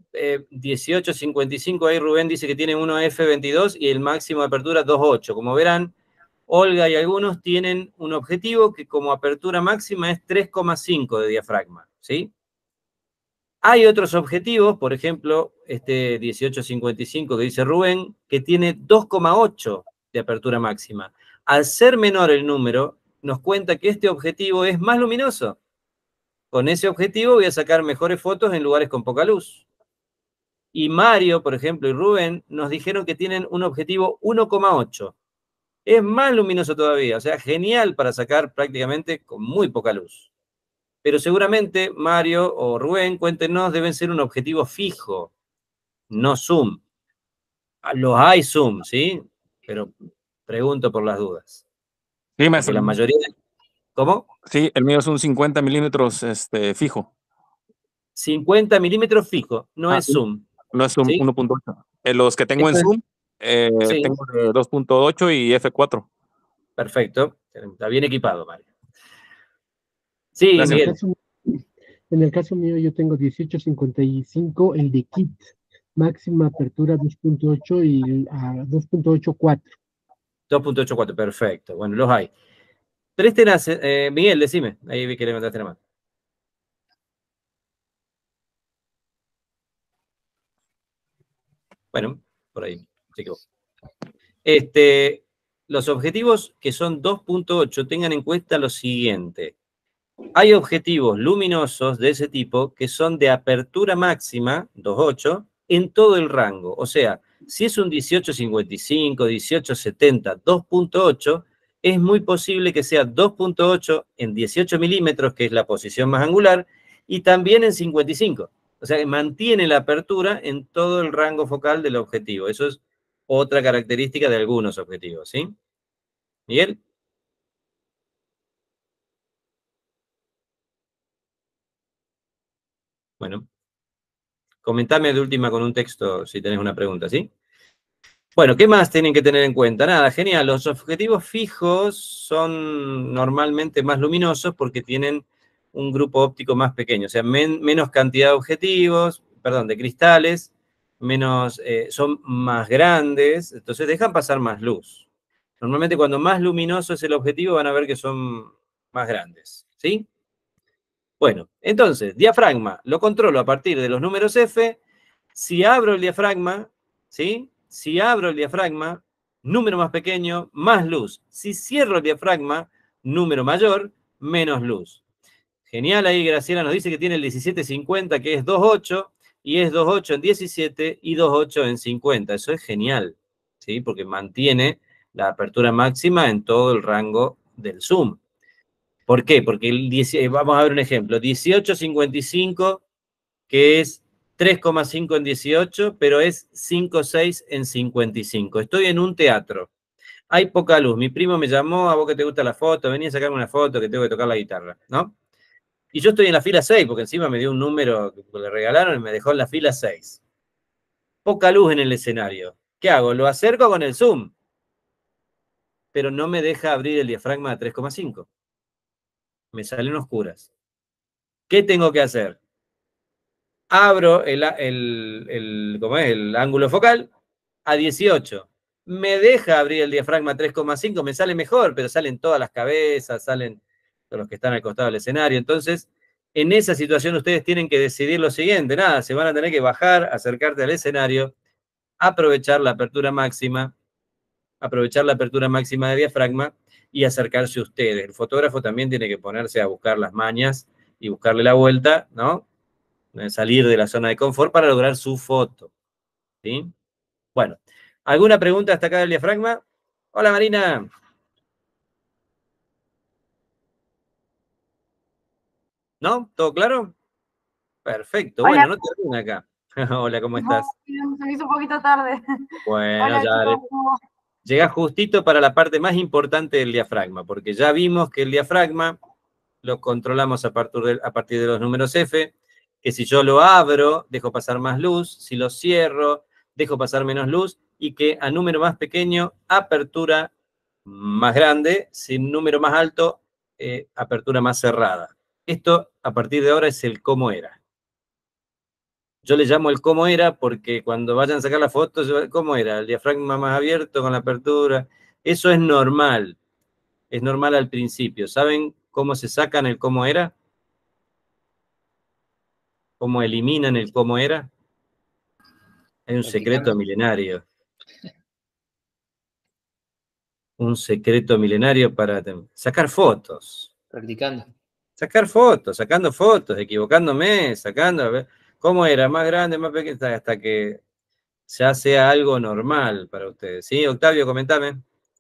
18.55. Ahí Rubén dice que tiene uno F22 y el máximo de apertura 2.8. Como verán, Olga y algunos tienen un objetivo que como apertura máxima es 3,5 de diafragma, ¿sí? Hay otros objetivos, por ejemplo, este 1855 que dice Rubén, que tiene 2,8 de apertura máxima. Al ser menor el número, nos cuenta que este objetivo es más luminoso. Con ese objetivo voy a sacar mejores fotos en lugares con poca luz. Y Mario, por ejemplo, y Rubén nos dijeron que tienen un objetivo 1,8. Es más luminoso todavía, o sea, genial para sacar prácticamente con muy poca luz. Pero seguramente Mario o Rubén, cuéntenos, deben ser un objetivo fijo, no zoom. Los hay zoom, ¿sí? Pero Pregunto por las dudas. Sí, Porque maestro. la mayoría... ¿Cómo? Sí, el mío es un 50 milímetros fijo. 50 milímetros fijo, no es zoom. No es zoom ¿Sí? 1.8. Los que tengo en Esto es- zoom, Sí. tengo de 2.8 y f4. Perfecto. Está bien equipado, Mario. Sí, Gracias. Miguel. En el caso mío, yo tengo 1855, el de kit, máxima apertura 2.8 y a 2.84. 2.84, perfecto. Bueno, los hay. Presten Miguel, decime. Ahí vi que levantaste la mano. Bueno, por ahí se equivocó. Los objetivos que son 2.8, tengan en cuenta lo siguiente. Hay objetivos luminosos de ese tipo que son de apertura máxima, 2.8, en todo el rango. O sea, si es un 1855, 1870, 2.8, es muy posible que sea 2.8 en 18 milímetros, que es la posición más angular, y también en 55. O sea, que mantiene la apertura en todo el rango focal del objetivo. Eso es otra característica de algunos objetivos, ¿sí? Miguel. Bueno, comentame de última con un texto si tenés una pregunta, ¿sí? Bueno, ¿qué más tienen que tener en cuenta? Nada, genial. Los objetivos fijos son normalmente más luminosos porque tienen un grupo óptico más pequeño, o sea, menos cantidad de objetivos, perdón, de cristales, son más grandes, entonces dejan pasar más luz. Normalmente cuando más luminoso es el objetivo van a ver que son más grandes, ¿sí? Bueno, entonces, diafragma, lo controlo a partir de los números F. Si abro el diafragma, ¿sí? Si abro el diafragma, número más pequeño, más luz. Si cierro el diafragma, número mayor, menos luz. Genial, ahí Graciela nos dice que tiene el 1750, que es 2.8, y es 2.8 en 17 y 2.8 en 50. Eso es genial, ¿sí? Porque mantiene la apertura máxima en todo el rango del zoom. ¿Por qué? Porque vamos a ver un ejemplo, 18.55, que es 3,5 en 18, pero es 5,6 en 55. Estoy en un teatro. Hay poca luz. Mi primo me llamó, a vos que te gusta la foto, vení a sacarme una foto que tengo que tocar la guitarra, ¿no? Y yo estoy en la fila 6, porque encima me dio un número que le regalaron y me dejó en la fila 6. Poca luz en el escenario. ¿Qué hago? Lo acerco con el zoom, pero no me deja abrir el diafragma de 3,5. Me salen oscuras. ¿Qué tengo que hacer? Abro el ángulo focal a 18. Me deja abrir el diafragma 3,5, me sale mejor, pero salen todas las cabezas, salen todos los que están al costado del escenario. Entonces, en esa situación ustedes tienen que decidir lo siguiente, nada, se van a tener que bajar, acercarte al escenario, aprovechar la apertura máxima de diafragma y acercarse ustedes. El fotógrafo también tiene que ponerse a buscar las mañas y buscarle la vuelta, ¿no? Salir de la zona de confort para lograr su foto, ¿sí? Bueno, ¿alguna pregunta hasta acá del diafragma? Hola, Marina. ¿No? ¿Todo claro? Perfecto. Hola. Bueno, no termina acá. Hola, ¿cómo estás? Se me hizo un poquito tarde. Bueno, Hola, ya chicos. llegás justito para la parte más importante del diafragma, porque ya vimos que el diafragma lo controlamos a partir de los números F, que si yo lo abro, dejo pasar más luz, si lo cierro, dejo pasar menos luz, y que a número más pequeño, apertura más grande, sin número más alto, apertura más cerrada. Esto, a partir de ahora, es el cómo era. Yo le llamo el cómo era porque cuando vayan a sacar la foto, ¿cómo era? El diafragma más abierto con la apertura. Eso es normal al principio. ¿Saben cómo se sacan el cómo era? ¿Cómo eliminan el cómo era? Hay un secreto milenario. Un secreto milenario para sacar fotos. Practicando. Sacar fotos, sacando fotos, equivocándome, sacando, a ver, ¿cómo era? Más grande, más pequeño, hasta que ya sea algo normal para ustedes. ¿Sí, Octavio, comentame?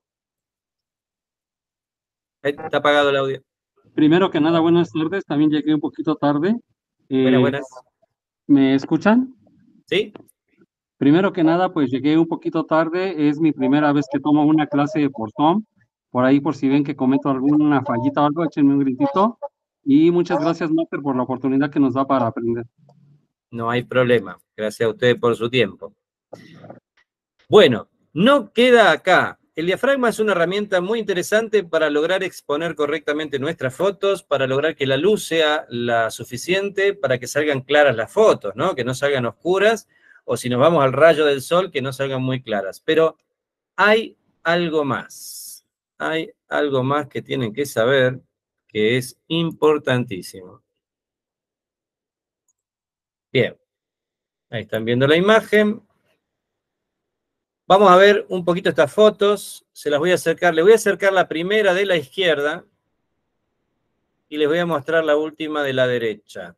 Está apagado el audio. Primero que nada, buenas tardes. También llegué un poquito tarde. Buenas. ¿Me escuchan? ¿Sí? Primero que nada, pues llegué un poquito tarde. Es mi primera vez que tomo una clase por Zoom. Por ahí, por si ven que cometo alguna fallita o algo, échenme un gritito. Y muchas gracias, Master, por la oportunidad que nos da para aprender. No hay problema. Gracias a ustedes por su tiempo. Bueno, no queda acá. El diafragma es una herramienta muy interesante para lograr exponer correctamente nuestras fotos, para lograr que la luz sea la suficiente para que salgan claras las fotos, ¿no? Que no salgan oscuras, o si nos vamos al rayo del sol, que no salgan muy claras. Pero hay algo más. Hay algo más que tienen que saber que es importantísimo. Bien. Ahí están viendo la imagen. Vamos a ver un poquito estas fotos. Se las voy a acercar. Les voy a acercar la primera de la izquierda y les voy a mostrar la última de la derecha.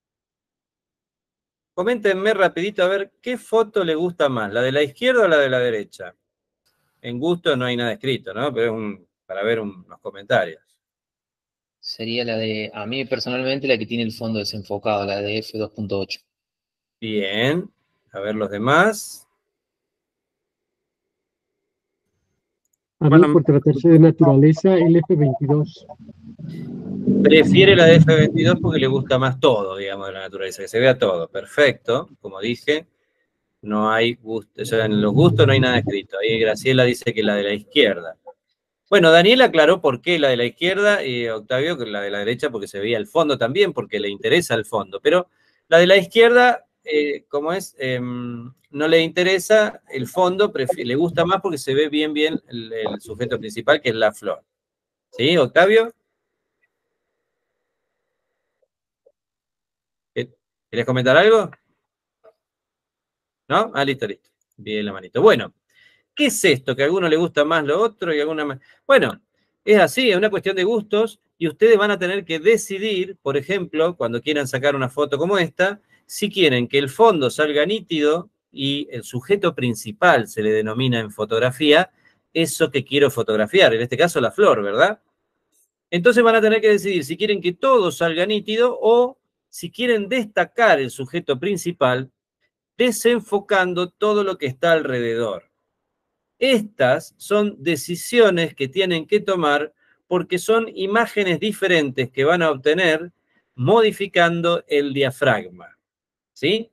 Coméntenme rapidito a ver qué foto les gusta más, la de la izquierda o la de la derecha. En gusto no hay nada escrito, ¿no? Pero es para ver unos comentarios. Sería la de, a mí personalmente, la que tiene el fondo desenfocado, la de F2.8. Bien. A ver los demás. A mí, Bueno, por tratarse de naturaleza, el F22. Prefiere la de F22 porque le gusta más todo, digamos, de la naturaleza, que se vea todo. Perfecto, como dije. No hay gusto, o sea, en los gustos no hay nada escrito. Ahí Graciela dice que la de la izquierda. Bueno, Daniel aclaró por qué la de la izquierda y Octavio que la de la derecha porque se veía el fondo también, porque le interesa el fondo. Pero la de la izquierda, como es, no le interesa el fondo, le gusta más porque se ve bien el sujeto principal, que es la flor. ¿Sí, Octavio? ¿Querés comentar algo? ¿No? Ah, listo, listo. Bien la manito. Bueno, ¿qué es esto? Que a alguno le gusta más lo otro y a alguna más. Bueno, es así, es una cuestión de gustos y ustedes van a tener que decidir, por ejemplo, cuando quieran sacar una foto como esta, si quieren que el fondo salga nítido y el sujeto principal se le denomina en fotografía, eso que quiero fotografiar, en este caso la flor, ¿verdad? Entonces van a tener que decidir si quieren que todo salga nítido o si quieren destacar el sujeto principal desenfocando todo lo que está alrededor. Estas son decisiones que tienen que tomar porque son imágenes diferentes que van a obtener modificando el diafragma. ¿Sí?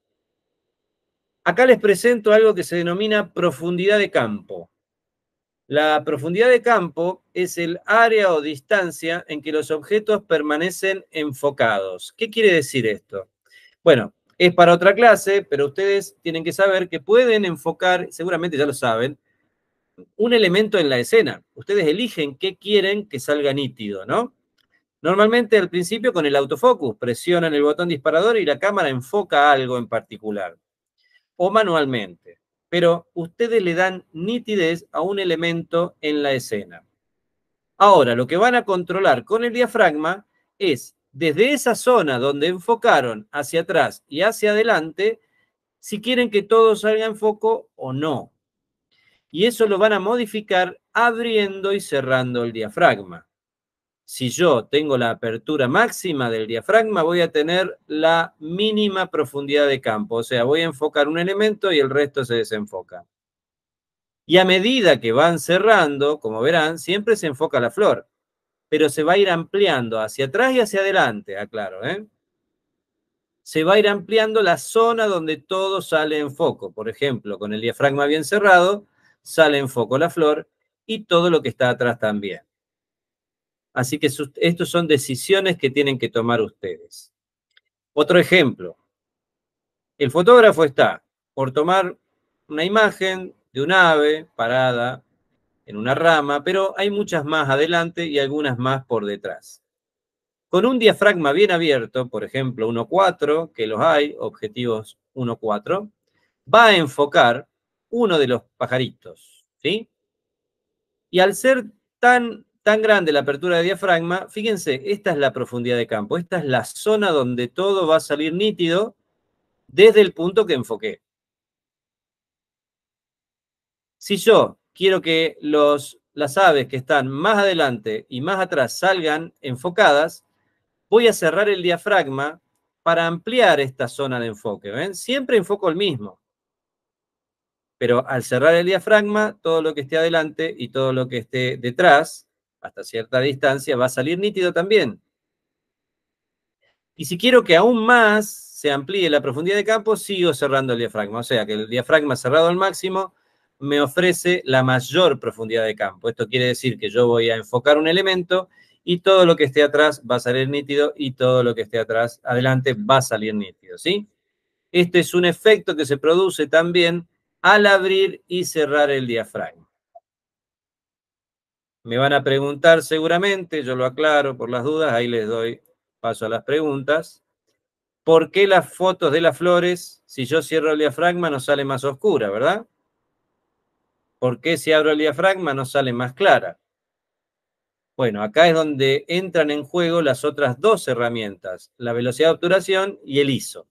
Acá les presento algo que se denomina profundidad de campo. La profundidad de campo es el área o distancia en que los objetos permanecen enfocados. ¿Qué quiere decir esto? Bueno, es para otra clase, pero ustedes tienen que saber que pueden enfocar, seguramente ya lo saben, un elemento en la escena. Ustedes eligen qué quieren que salga nítido, ¿no? Normalmente al principio con el autofocus, presionan el botón disparador y la cámara enfoca algo en particular. O manualmente. Pero ustedes le dan nitidez a un elemento en la escena. Ahora, lo que van a controlar con el diafragma es desde esa zona donde enfocaron hacia atrás y hacia adelante, si quieren que todo salga en foco o no. Y eso lo van a modificar abriendo y cerrando el diafragma. Si yo tengo la apertura máxima del diafragma, voy a tener la mínima profundidad de campo. O sea, voy a enfocar un elemento y el resto se desenfoca. Y a medida que van cerrando, como verán, siempre se enfoca la flor, pero se va a ir ampliando hacia atrás y hacia adelante, aclaro, ¿eh? Se va a ir ampliando la zona donde todo sale en foco. Por ejemplo, con el diafragma bien cerrado, sale en foco la flor y todo lo que está atrás también. Así que estos son decisiones que tienen que tomar ustedes. Otro ejemplo. El fotógrafo está por tomar una imagen de un ave parada en una rama, pero hay muchas más adelante y algunas más por detrás. Con un diafragma bien abierto, por ejemplo 1.4, que los hay, objetivos 1.4, va a enfocar uno de los pajaritos, ¿sí? Y al ser tan grande la apertura de diafragma, fíjense, esta es la profundidad de campo, esta es la zona donde todo va a salir nítido desde el punto que enfoqué. Si yo quiero que las aves que están más adelante y más atrás salgan enfocadas, voy a cerrar el diafragma para ampliar esta zona de enfoque. ¿Ven? Siempre enfoco el mismo. Pero al cerrar el diafragma, todo lo que esté adelante y todo lo que esté detrás, hasta cierta distancia, va a salir nítido también. Y si quiero que aún más se amplíe la profundidad de campo, sigo cerrando el diafragma. O sea que el diafragma cerrado al máximo me ofrece la mayor profundidad de campo. Esto quiere decir que yo voy a enfocar un elemento y todo lo que esté atrás va a salir nítido y todo lo que esté atrás, adelante, va a salir nítido, ¿sí? Este es un efecto que se produce también al abrir y cerrar el diafragma. Me van a preguntar seguramente, yo lo aclaro por las dudas, ahí les doy paso a las preguntas. ¿Por qué las fotos de las flores, si yo cierro el diafragma, no sale más oscura, verdad? ¿Por qué si abro el diafragma no sale más clara? Bueno, acá es donde entran en juego las otras dos herramientas, la velocidad de obturación y el ISO.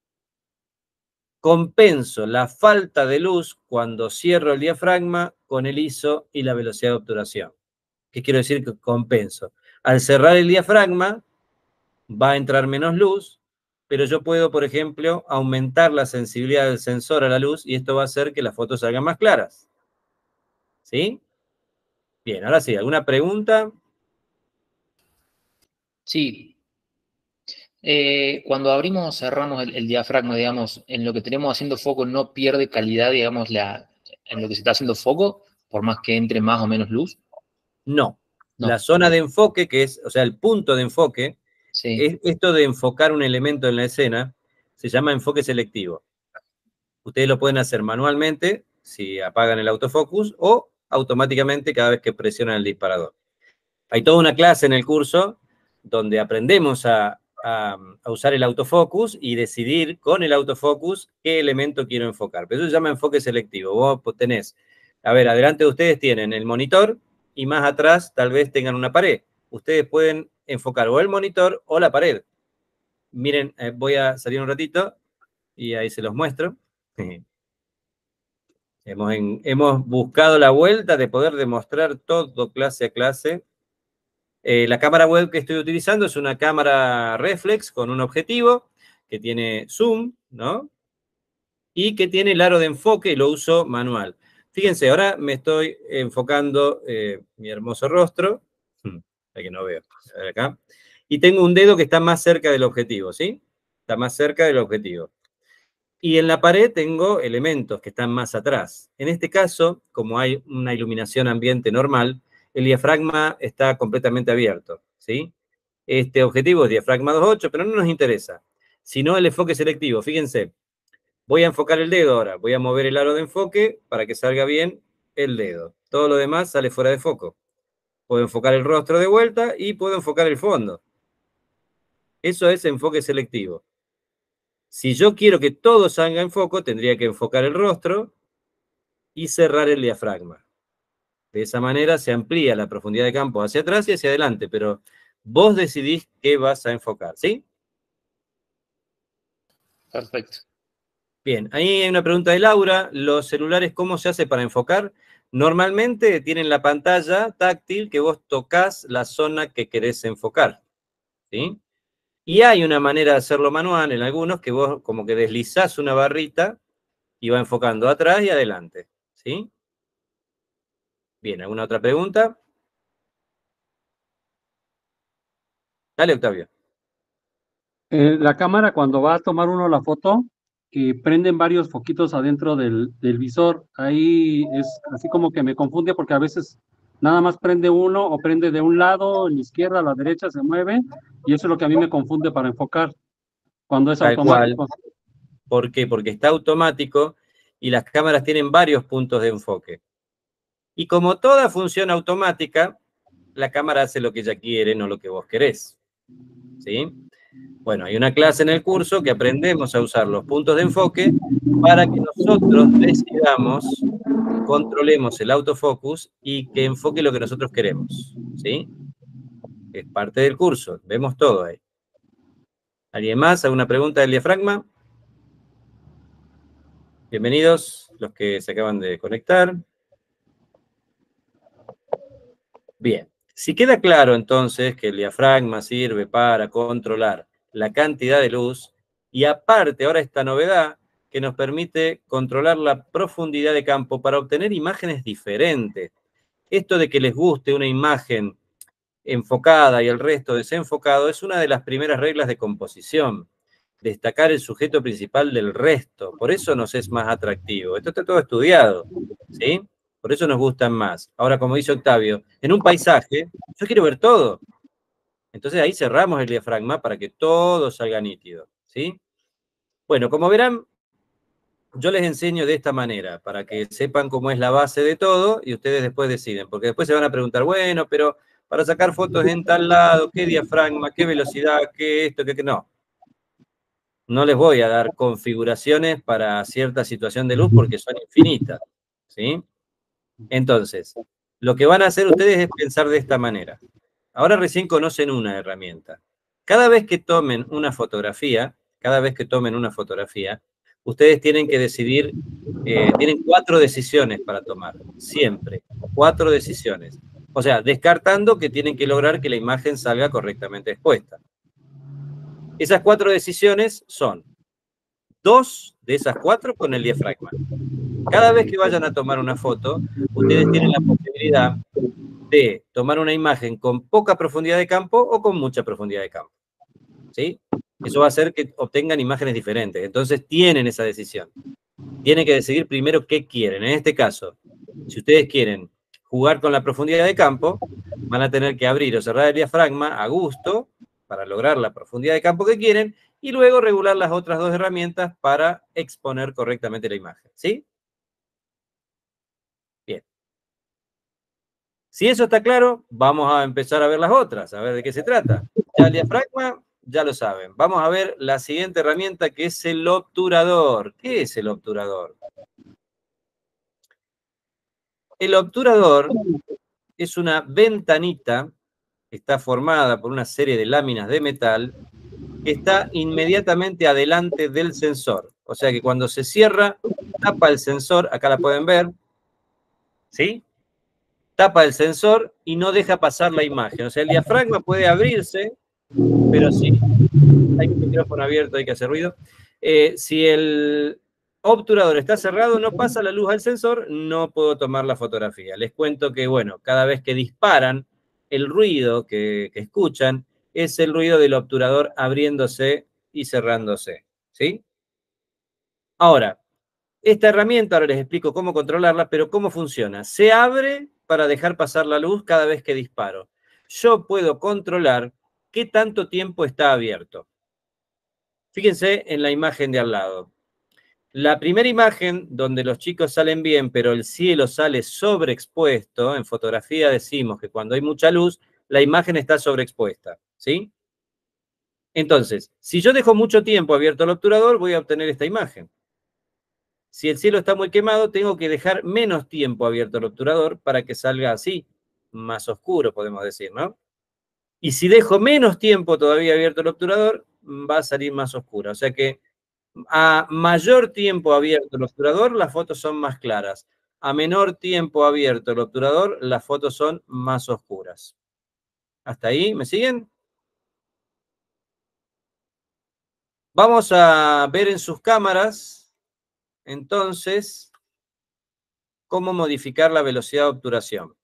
Compenso la falta de luz cuando cierro el diafragma con el ISO y la velocidad de obturación. ¿Qué quiero decir que compenso? Al cerrar el diafragma va a entrar menos luz, pero yo puedo, por ejemplo, aumentar la sensibilidad del sensor a la luz y esto va a hacer que las fotos salgan más claras. ¿Sí? Bien, ahora sí, ¿alguna pregunta? Sí. Cuando abrimos o cerramos el diafragma, digamos, en lo que tenemos haciendo foco no pierde calidad, digamos, en lo que se está haciendo foco, por más que entre más o menos luz. No. No. La zona de enfoque, que es, o sea, el punto de enfoque, Sí. es esto de enfocar un elemento en la escena, se llama enfoque selectivo. Ustedes lo pueden hacer manualmente, si apagan el autofocus, o automáticamente cada vez que presionan el disparador. Hay toda una clase en el curso donde aprendemos a usar el autofocus y decidir con el autofocus qué elemento quiero enfocar. Pero eso se llama enfoque selectivo. Vos tenés, a ver, adelante de ustedes tienen el monitor y más atrás tal vez tengan una pared. Ustedes pueden enfocar o el monitor o la pared. Miren, voy a salir un ratito y ahí se los muestro. Hemos buscado la vuelta de poder demostrar todo clase a clase. La cámara web que estoy utilizando es una cámara reflex con un objetivo que tiene zoom, ¿no? Y que tiene el aro de enfoque, lo uso manual. Fíjense, ahora me estoy enfocando mi hermoso rostro, que no veo, a ver acá, y tengo un dedo que está más cerca del objetivo, ¿sí? Está más cerca del objetivo. Y en la pared tengo elementos que están más atrás. En este caso, como hay una iluminación ambiente normal, el diafragma está completamente abierto, ¿sí? Este objetivo es diafragma 2.8, pero no nos interesa, sino el enfoque selectivo. Fíjense, voy a enfocar el dedo ahora, voy a mover el aro de enfoque para que salga bien el dedo. Todo lo demás sale fuera de foco. Puedo enfocar el rostro de vuelta y puedo enfocar el fondo. Eso es enfoque selectivo. Si yo quiero que todo salga en foco, tendría que enfocar el rostro y cerrar el diafragma. De esa manera se amplía la profundidad de campo hacia atrás y hacia adelante, pero vos decidís qué vas a enfocar, ¿sí? Perfecto. Bien, ahí hay una pregunta de Laura. ¿Los celulares cómo se hace para enfocar? Normalmente tienen la pantalla táctil que vos tocas la zona que querés enfocar, ¿sí? Y hay una manera de hacerlo manual en algunos que vos como que deslizás una barrita y va enfocando atrás y adelante, ¿sí? Bien, ¿alguna otra pregunta? Dale, Octavio. La cámara, cuando va a tomar uno la foto, prenden varios foquitos adentro del visor. Ahí es así como que me confunde porque a veces nada más prende uno o prende de un lado, en la izquierda, a la derecha, se mueve. Y eso es lo que a mí me confunde para enfocar cuando es Tal cual. automático. ¿Por qué? Porque está automático y las cámaras tienen varios puntos de enfoque. Y como toda función automática, la cámara hace lo que ella quiere, no lo que vos querés, ¿sí? Bueno, hay una clase en el curso que aprendemos a usar los puntos de enfoque para que nosotros decidamos, controlemos el autofocus y que enfoque lo que nosotros queremos, ¿sí? Es parte del curso, vemos todo ahí. ¿Alguien más? ¿Alguna pregunta del diafragma? Bienvenidos los que se acaban de conectar. Bien, si queda claro entonces que el diafragma sirve para controlar la cantidad de luz y aparte ahora esta novedad que nos permite controlar la profundidad de campo para obtener imágenes diferentes. Esto de que les guste una imagen enfocada y el resto desenfocado es una de las primeras reglas de composición. Destacar el sujeto principal del resto. Por eso nos es más atractivo. Esto está todo estudiado, ¿sí? Por eso nos gustan más. Ahora, como dice Octavio, en un paisaje, yo quiero ver todo. Entonces ahí cerramos el diafragma para que todo salga nítido, ¿sí? Bueno, como verán, yo les enseño de esta manera, para que sepan cómo es la base de todo y ustedes después deciden, porque después se van a preguntar, bueno, pero para sacar fotos en tal lado, ¿qué diafragma, qué velocidad, qué esto, qué no? No les voy a dar configuraciones para cierta situación de luz porque son infinitas, ¿sí? Entonces, lo que van a hacer ustedes es pensar de esta manera. Ahora recién conocen una herramienta. Cada vez que tomen una fotografía, ustedes tienen que decidir, tienen 4 decisiones para tomar, siempre, 4 decisiones. O sea, descartando que tienen que lograr que la imagen salga correctamente expuesta. Esas 4 decisiones son 2 de esas 4 con el diafragma. Cada vez que vayan a tomar una foto, ustedes tienen la posibilidad de tomar una imagen con poca profundidad de campo o con mucha profundidad de campo, ¿sí? Eso va a hacer que obtengan imágenes diferentes. Entonces tienen esa decisión. Tienen que decidir primero qué quieren. En este caso, si ustedes quieren jugar con la profundidad de campo, van a tener que abrir o cerrar el diafragma a gusto para lograr la profundidad de campo que quieren y luego regular las otras 2 herramientas para exponer correctamente la imagen, ¿sí? Bien. Si eso está claro, vamos a empezar a ver las otras, a ver de qué se trata. Ya el diafragma, ya lo saben. Vamos a ver la siguiente herramienta que es el obturador. ¿Qué es el obturador? El obturador es una ventanita que está formada por una serie de láminas de metal que está inmediatamente adelante del sensor. O sea que cuando se cierra, tapa el sensor, acá la pueden ver, ¿sí? Tapa el sensor y no deja pasar la imagen. O sea, el diafragma puede abrirse, pero si hay un micrófono abierto, hay que hacer ruido. Si el obturador está cerrado, no pasa la luz al sensor, no puedo tomar la fotografía. Les cuento que, bueno, cada vez que disparan, el ruido que escuchan es el ruido del obturador abriéndose y cerrándose, ¿sí? Ahora, esta herramienta, ahora les explico cómo controlarla, pero cómo funciona. Se abre para dejar pasar la luz cada vez que disparo. Yo puedo controlar qué tanto tiempo está abierto. Fíjense en la imagen de al lado. La primera imagen, donde los chicos salen bien, pero el cielo sale sobreexpuesto, en fotografía decimos que cuando hay mucha luz, la imagen está sobreexpuesta, ¿sí? Entonces, si yo dejo mucho tiempo abierto el obturador, voy a obtener esta imagen. Si el cielo está muy quemado, tengo que dejar menos tiempo abierto el obturador para que salga así, más oscuro, podemos decir, ¿no? Y si dejo menos tiempo todavía abierto el obturador, va a salir más oscura. O sea que a mayor tiempo abierto el obturador, las fotos son más claras. A menor tiempo abierto el obturador, las fotos son más oscuras. ¿Hasta ahí? ¿Me siguen? Vamos a ver en sus cámaras, entonces, cómo modificar la velocidad de obturación.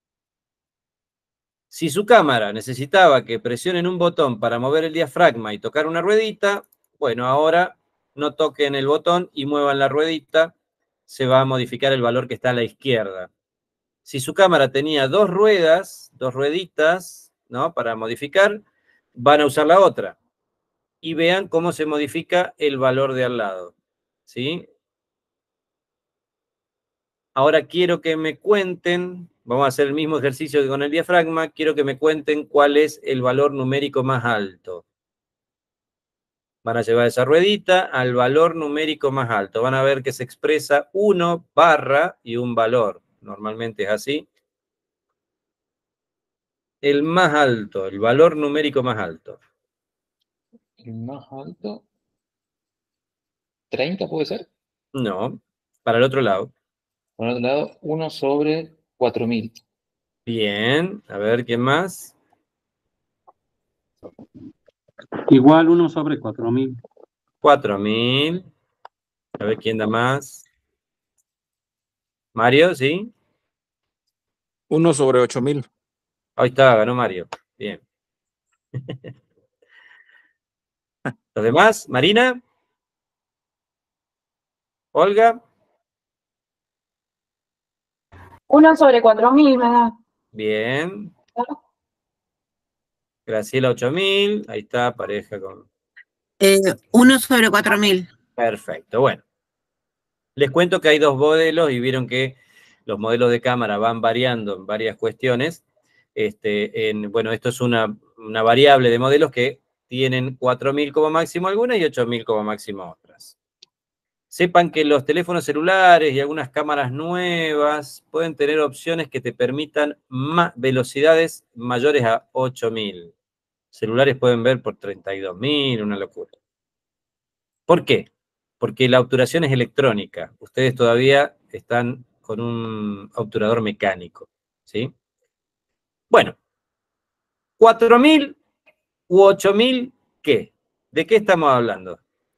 Si su cámara necesitaba que presionen un botón para mover el diafragma y tocar una ruedita, bueno, ahora no toquen el botón y muevan la ruedita, se va a modificar el valor que está a la izquierda. Si su cámara tenía 2 ruedas, 2 rueditas, ¿no?, para modificar, van a usar la otra. Y vean cómo se modifica el valor de al lado, ¿sí? Ahora quiero que me cuenten, vamos a hacer el mismo ejercicio que con el diafragma, quiero que me cuenten cuál es el valor numérico más alto. Van a llevar esa ruedita al valor numérico más alto. Van a ver que se expresa 1 barra y un valor. Normalmente es así. El más alto, el valor numérico más alto. El más alto. ¿30 puede ser? No, para el otro lado. Por otro lado, 1 sobre 4000. Bien, a ver, ¿quién más? Igual 1 sobre 4000. 4000. A ver quién da más. Mario, ¿sí? 1 sobre 8000. Ahí está, ganó Mario. Bien. ¿Los demás? Marina. Olga. 1 sobre 4000 me da. Bien. Graciela 8000. Ahí está, pareja con... 1 sobre 4000. Perfecto, bueno. Les cuento que hay dos modelos y vieron que los modelos de cámara van variando en varias cuestiones. Bueno, esto es una variable de modelos que tienen 4000 como máximo algunas y 8000 como máximo otras. Sepan que los teléfonos celulares y algunas cámaras nuevas pueden tener opciones que te permitan velocidades mayores a 8000. Celulares pueden ver por 32000, una locura. ¿Por qué? Porque la obturación es electrónica. Ustedes todavía están con un obturador mecánico, ¿sí? Bueno, 4000 u 8000, ¿qué? ¿De qué estamos hablando?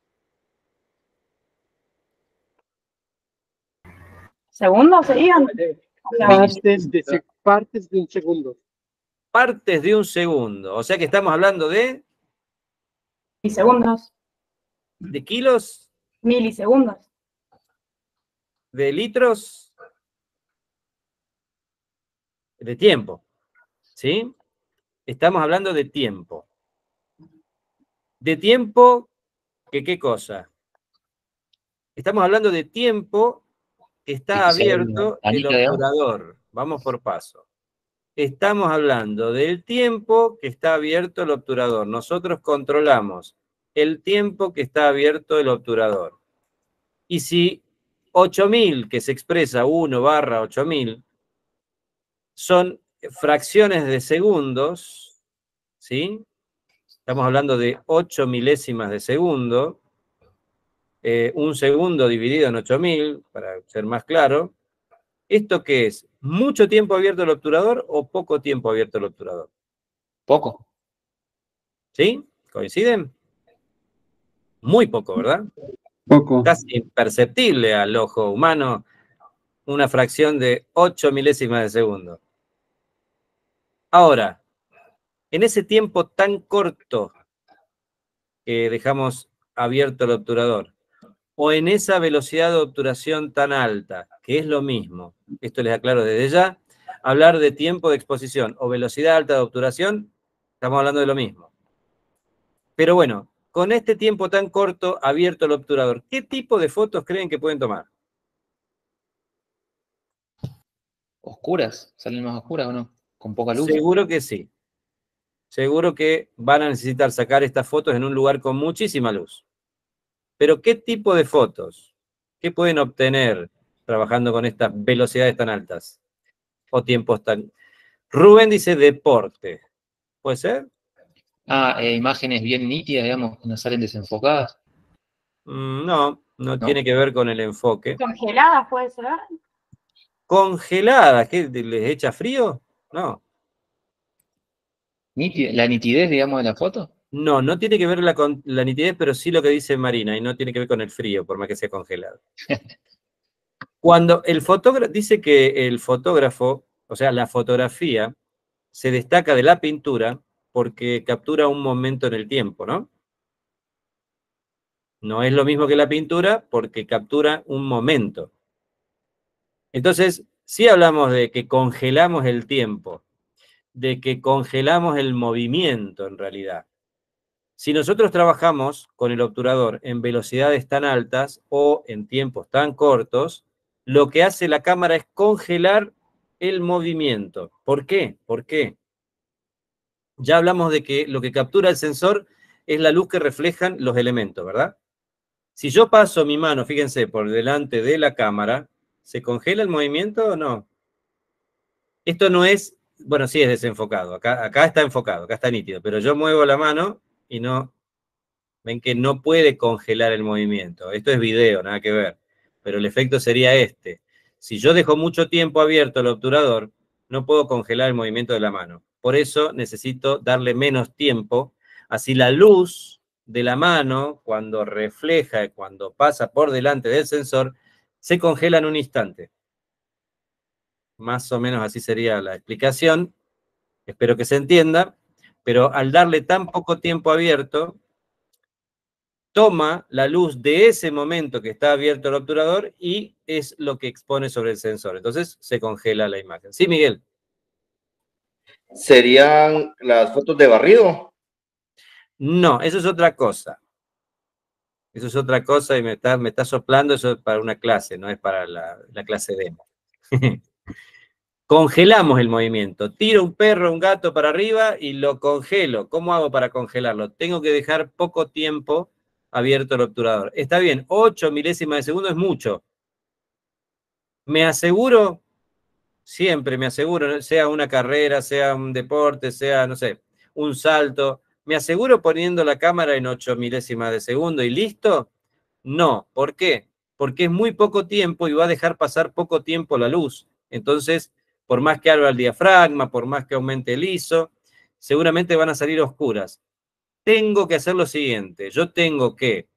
¿Segundos serían? O sea, Partes de un segundo. Partes de un segundo. O sea que estamos hablando de milisegundos. kilos, Milisegundos. de litros, de tiempo, ¿sí? Estamos hablando de tiempo. De tiempo, ¿qué cosa? Estamos hablando de tiempo que está abierto el obturador. Vamos por paso. Estamos hablando del tiempo que está abierto el obturador. Nosotros controlamos el tiempo que está abierto el obturador. Y si 8000, que se expresa 1/8000, son fracciones de segundos, ¿sí? Estamos hablando de 8 milésimas de segundo. Un segundo dividido en 8000, para ser más claro. ¿Esto qué es? ¿Mucho tiempo abierto el obturador o poco tiempo abierto el obturador? Poco. ¿Sí? ¿Coinciden? Muy poco, ¿verdad? Poco. Casi imperceptible al ojo humano, una fracción de 8 milésimas de segundo. Ahora, en ese tiempo tan corto que dejamos abierto el obturador, o en esa velocidad de obturación tan alta, que es lo mismo, esto les aclaro desde ya, hablar de tiempo de exposición o velocidad alta de obturación, estamos hablando de lo mismo. Pero bueno, con este tiempo tan corto abierto el obturador, ¿qué tipo de fotos creen que pueden tomar? ¿Oscuras? ¿Salen más oscuras o no? ¿Con poca luz? Seguro que sí. Seguro que van a necesitar sacar estas fotos en un lugar con muchísima luz. Pero ¿qué tipo de fotos? ¿Qué pueden obtener trabajando con estas velocidades tan altas? O tiempos tan... Rubén dice deporte. ¿Puede ser? Imágenes bien nítidas, digamos, que no salen desenfocadas. No, no tiene que ver con el enfoque. Congeladas puede ser. ¿Congeladas? ¿Qué? ¿Les echa frío? No. ¿La nitidez, digamos, de la foto? No, no tiene que ver con la nitidez, pero sí lo que dice Marina, y no tiene que ver con el frío, por más que sea congelado. Cuando el fotógrafo dice que el fotógrafo, o sea, la fotografía, se destaca de la pintura porque captura un momento en el tiempo, ¿no? No es lo mismo que la pintura porque captura un momento. Entonces, si hablamos de que congelamos el tiempo, de que congelamos el movimiento en realidad. Si nosotros trabajamos con el obturador en velocidades tan altas o en tiempos tan cortos, lo que hace la cámara es congelar el movimiento. ¿Por qué? ¿Por qué? Ya hablamos de que lo que captura el sensor es la luz que reflejan los elementos, ¿verdad? Si yo paso mi mano, fíjense, por delante de la cámara, ¿se congela el movimiento o no? Esto no es, bueno, sí es desenfocado, acá está enfocado, acá está nítido, pero yo muevo la mano y no, ven que no puede congelar el movimiento. Esto es video, nada que ver, pero el efecto sería este. Si yo dejo mucho tiempo abierto el obturador, no puedo congelar el movimiento de la mano. Por eso necesito darle menos tiempo, así la luz de la mano, cuando refleja, cuando pasa por delante del sensor, se congela en un instante. Más o menos así sería la explicación. Espero que se entienda, pero al darle tan poco tiempo abierto, toma la luz de ese momento que está abierto el obturador y es lo que expone sobre el sensor. Entonces se congela la imagen. Sí, Miguel. ¿Serían las fotos de barrido? No, eso es otra cosa. Eso es otra cosa y me está soplando, eso es para una clase, no es para la clase demo. Congelamos el movimiento. Tiro un perro, un gato para arriba y lo congelo. ¿Cómo hago para congelarlo? Tengo que dejar poco tiempo abierto el obturador. Está bien, 8 milésimas de segundo es mucho. Me aseguro, siempre me aseguro, sea una carrera, sea un deporte, sea, no sé, un salto, me aseguro poniendo la cámara en 8 milésimas de segundo y listo. No, ¿por qué? Porque es muy poco tiempo y va a dejar pasar poco tiempo la luz. Entonces, por más que abra el diafragma, por más que aumente el ISO, seguramente van a salir oscuras. Tengo que hacer lo siguiente, yo tengo que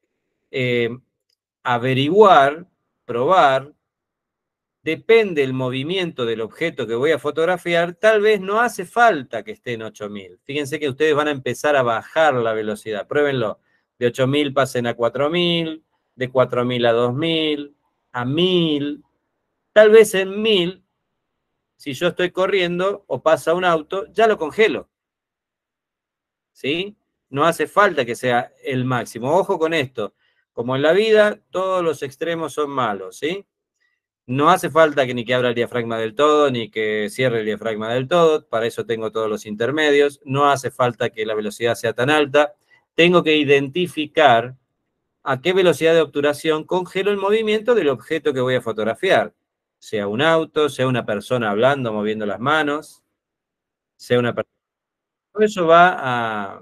averiguar, probar, depende el movimiento del objeto que voy a fotografiar, tal vez no hace falta que esté en 8000. Fíjense que ustedes van a empezar a bajar la velocidad, pruébenlo. De 8000 pasen a 4000, de 4000 a 2000, a 1000. Tal vez en 1000, si yo estoy corriendo o pasa un auto, ya lo congelo. ¿Sí? No hace falta que sea el máximo. Ojo con esto. Como en la vida, todos los extremos son malos, ¿sí? No hace falta que ni que abra el diafragma del todo, ni que cierre el diafragma del todo. Para eso tengo todos los intermedios. No hace falta que la velocidad sea tan alta. Tengo que identificar a qué velocidad de obturación congelo el movimiento del objeto que voy a fotografiar. Sea un auto, sea una persona hablando, moviendo las manos, sea una persona. Todo eso va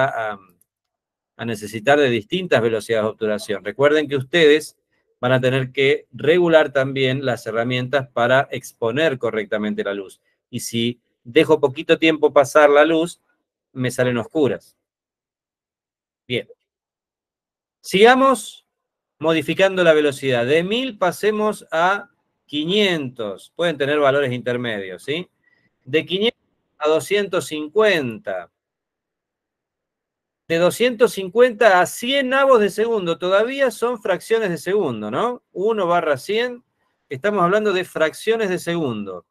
a necesitar de distintas velocidades de obturación. Recuerden que ustedes van a tener que regular también las herramientas para exponer correctamente la luz. Y si dejo poquito tiempo pasar la luz, me salen oscuras. Bien. Sigamos modificando la velocidad. De 1000 pasemos a 500. Pueden tener valores intermedios, ¿sí? De 500 a 250. De 250 a 100 avos de segundo, todavía son fracciones de segundo, ¿no? 1/100, estamos hablando de fracciones de segundo.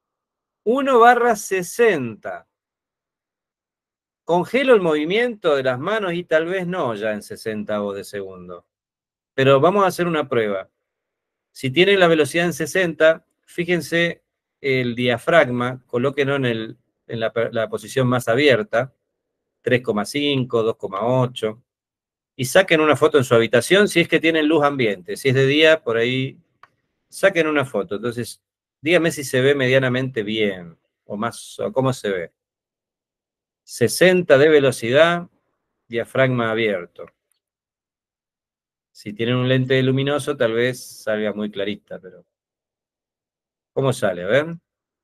1/60. Congelo el movimiento de las manos y tal vez no ya en 60 avos de segundo. Pero vamos a hacer una prueba. Si tienen la velocidad en 60, fíjense el diafragma, colóquenlo en la posición más abierta, 3,5, 2,8. Y saquen una foto en su habitación si es que tienen luz ambiente. Si es de día, por ahí, saquen una foto. Entonces, dígame si se ve medianamente bien, o más, o cómo se ve. 60 de velocidad, diafragma abierto. Si tienen un lente luminoso, tal vez salga muy clarita, pero... ¿Cómo sale? A ver.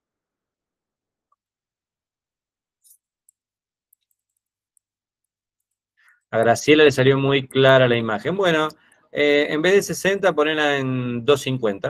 A Graciela le salió muy clara la imagen. Bueno, en vez de 60, ponela en 250.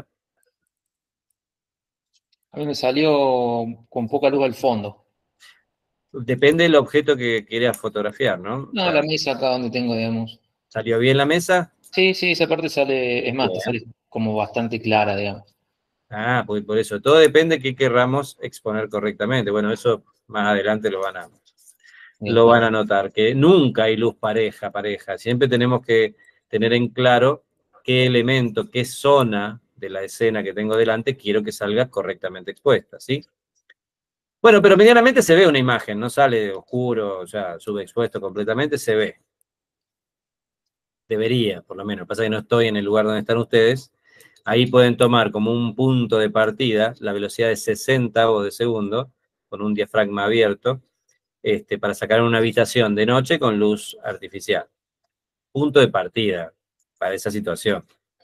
A mí me salió con poca luz al fondo. Depende del objeto que quieras fotografiar, ¿no? No, O sea, la mesa acá donde tengo, digamos. ¿salió bien la mesa? Sí, sí, esa parte sale, es más, te Bien. sale como bastante clara, digamos. Ah, pues por eso. Todo depende de qué querramos exponer correctamente. Bueno, eso más adelante lo van a notar, que nunca hay luz pareja. Siempre tenemos que tener en claro qué elemento, qué zona de la escena que tengo delante quiero que salga correctamente expuesta, ¿sí? Bueno, pero medianamente se ve una imagen, no sale oscuro, o sea, subexpuesto completamente, se ve. Debería, por lo menos. Pasa que no estoy en el lugar donde están ustedes. Ahí pueden tomar como un punto de partida la velocidad de 60 avos de segundo con un diafragma abierto para sacar una habitación de noche con luz artificial. Punto de partida para esa situación.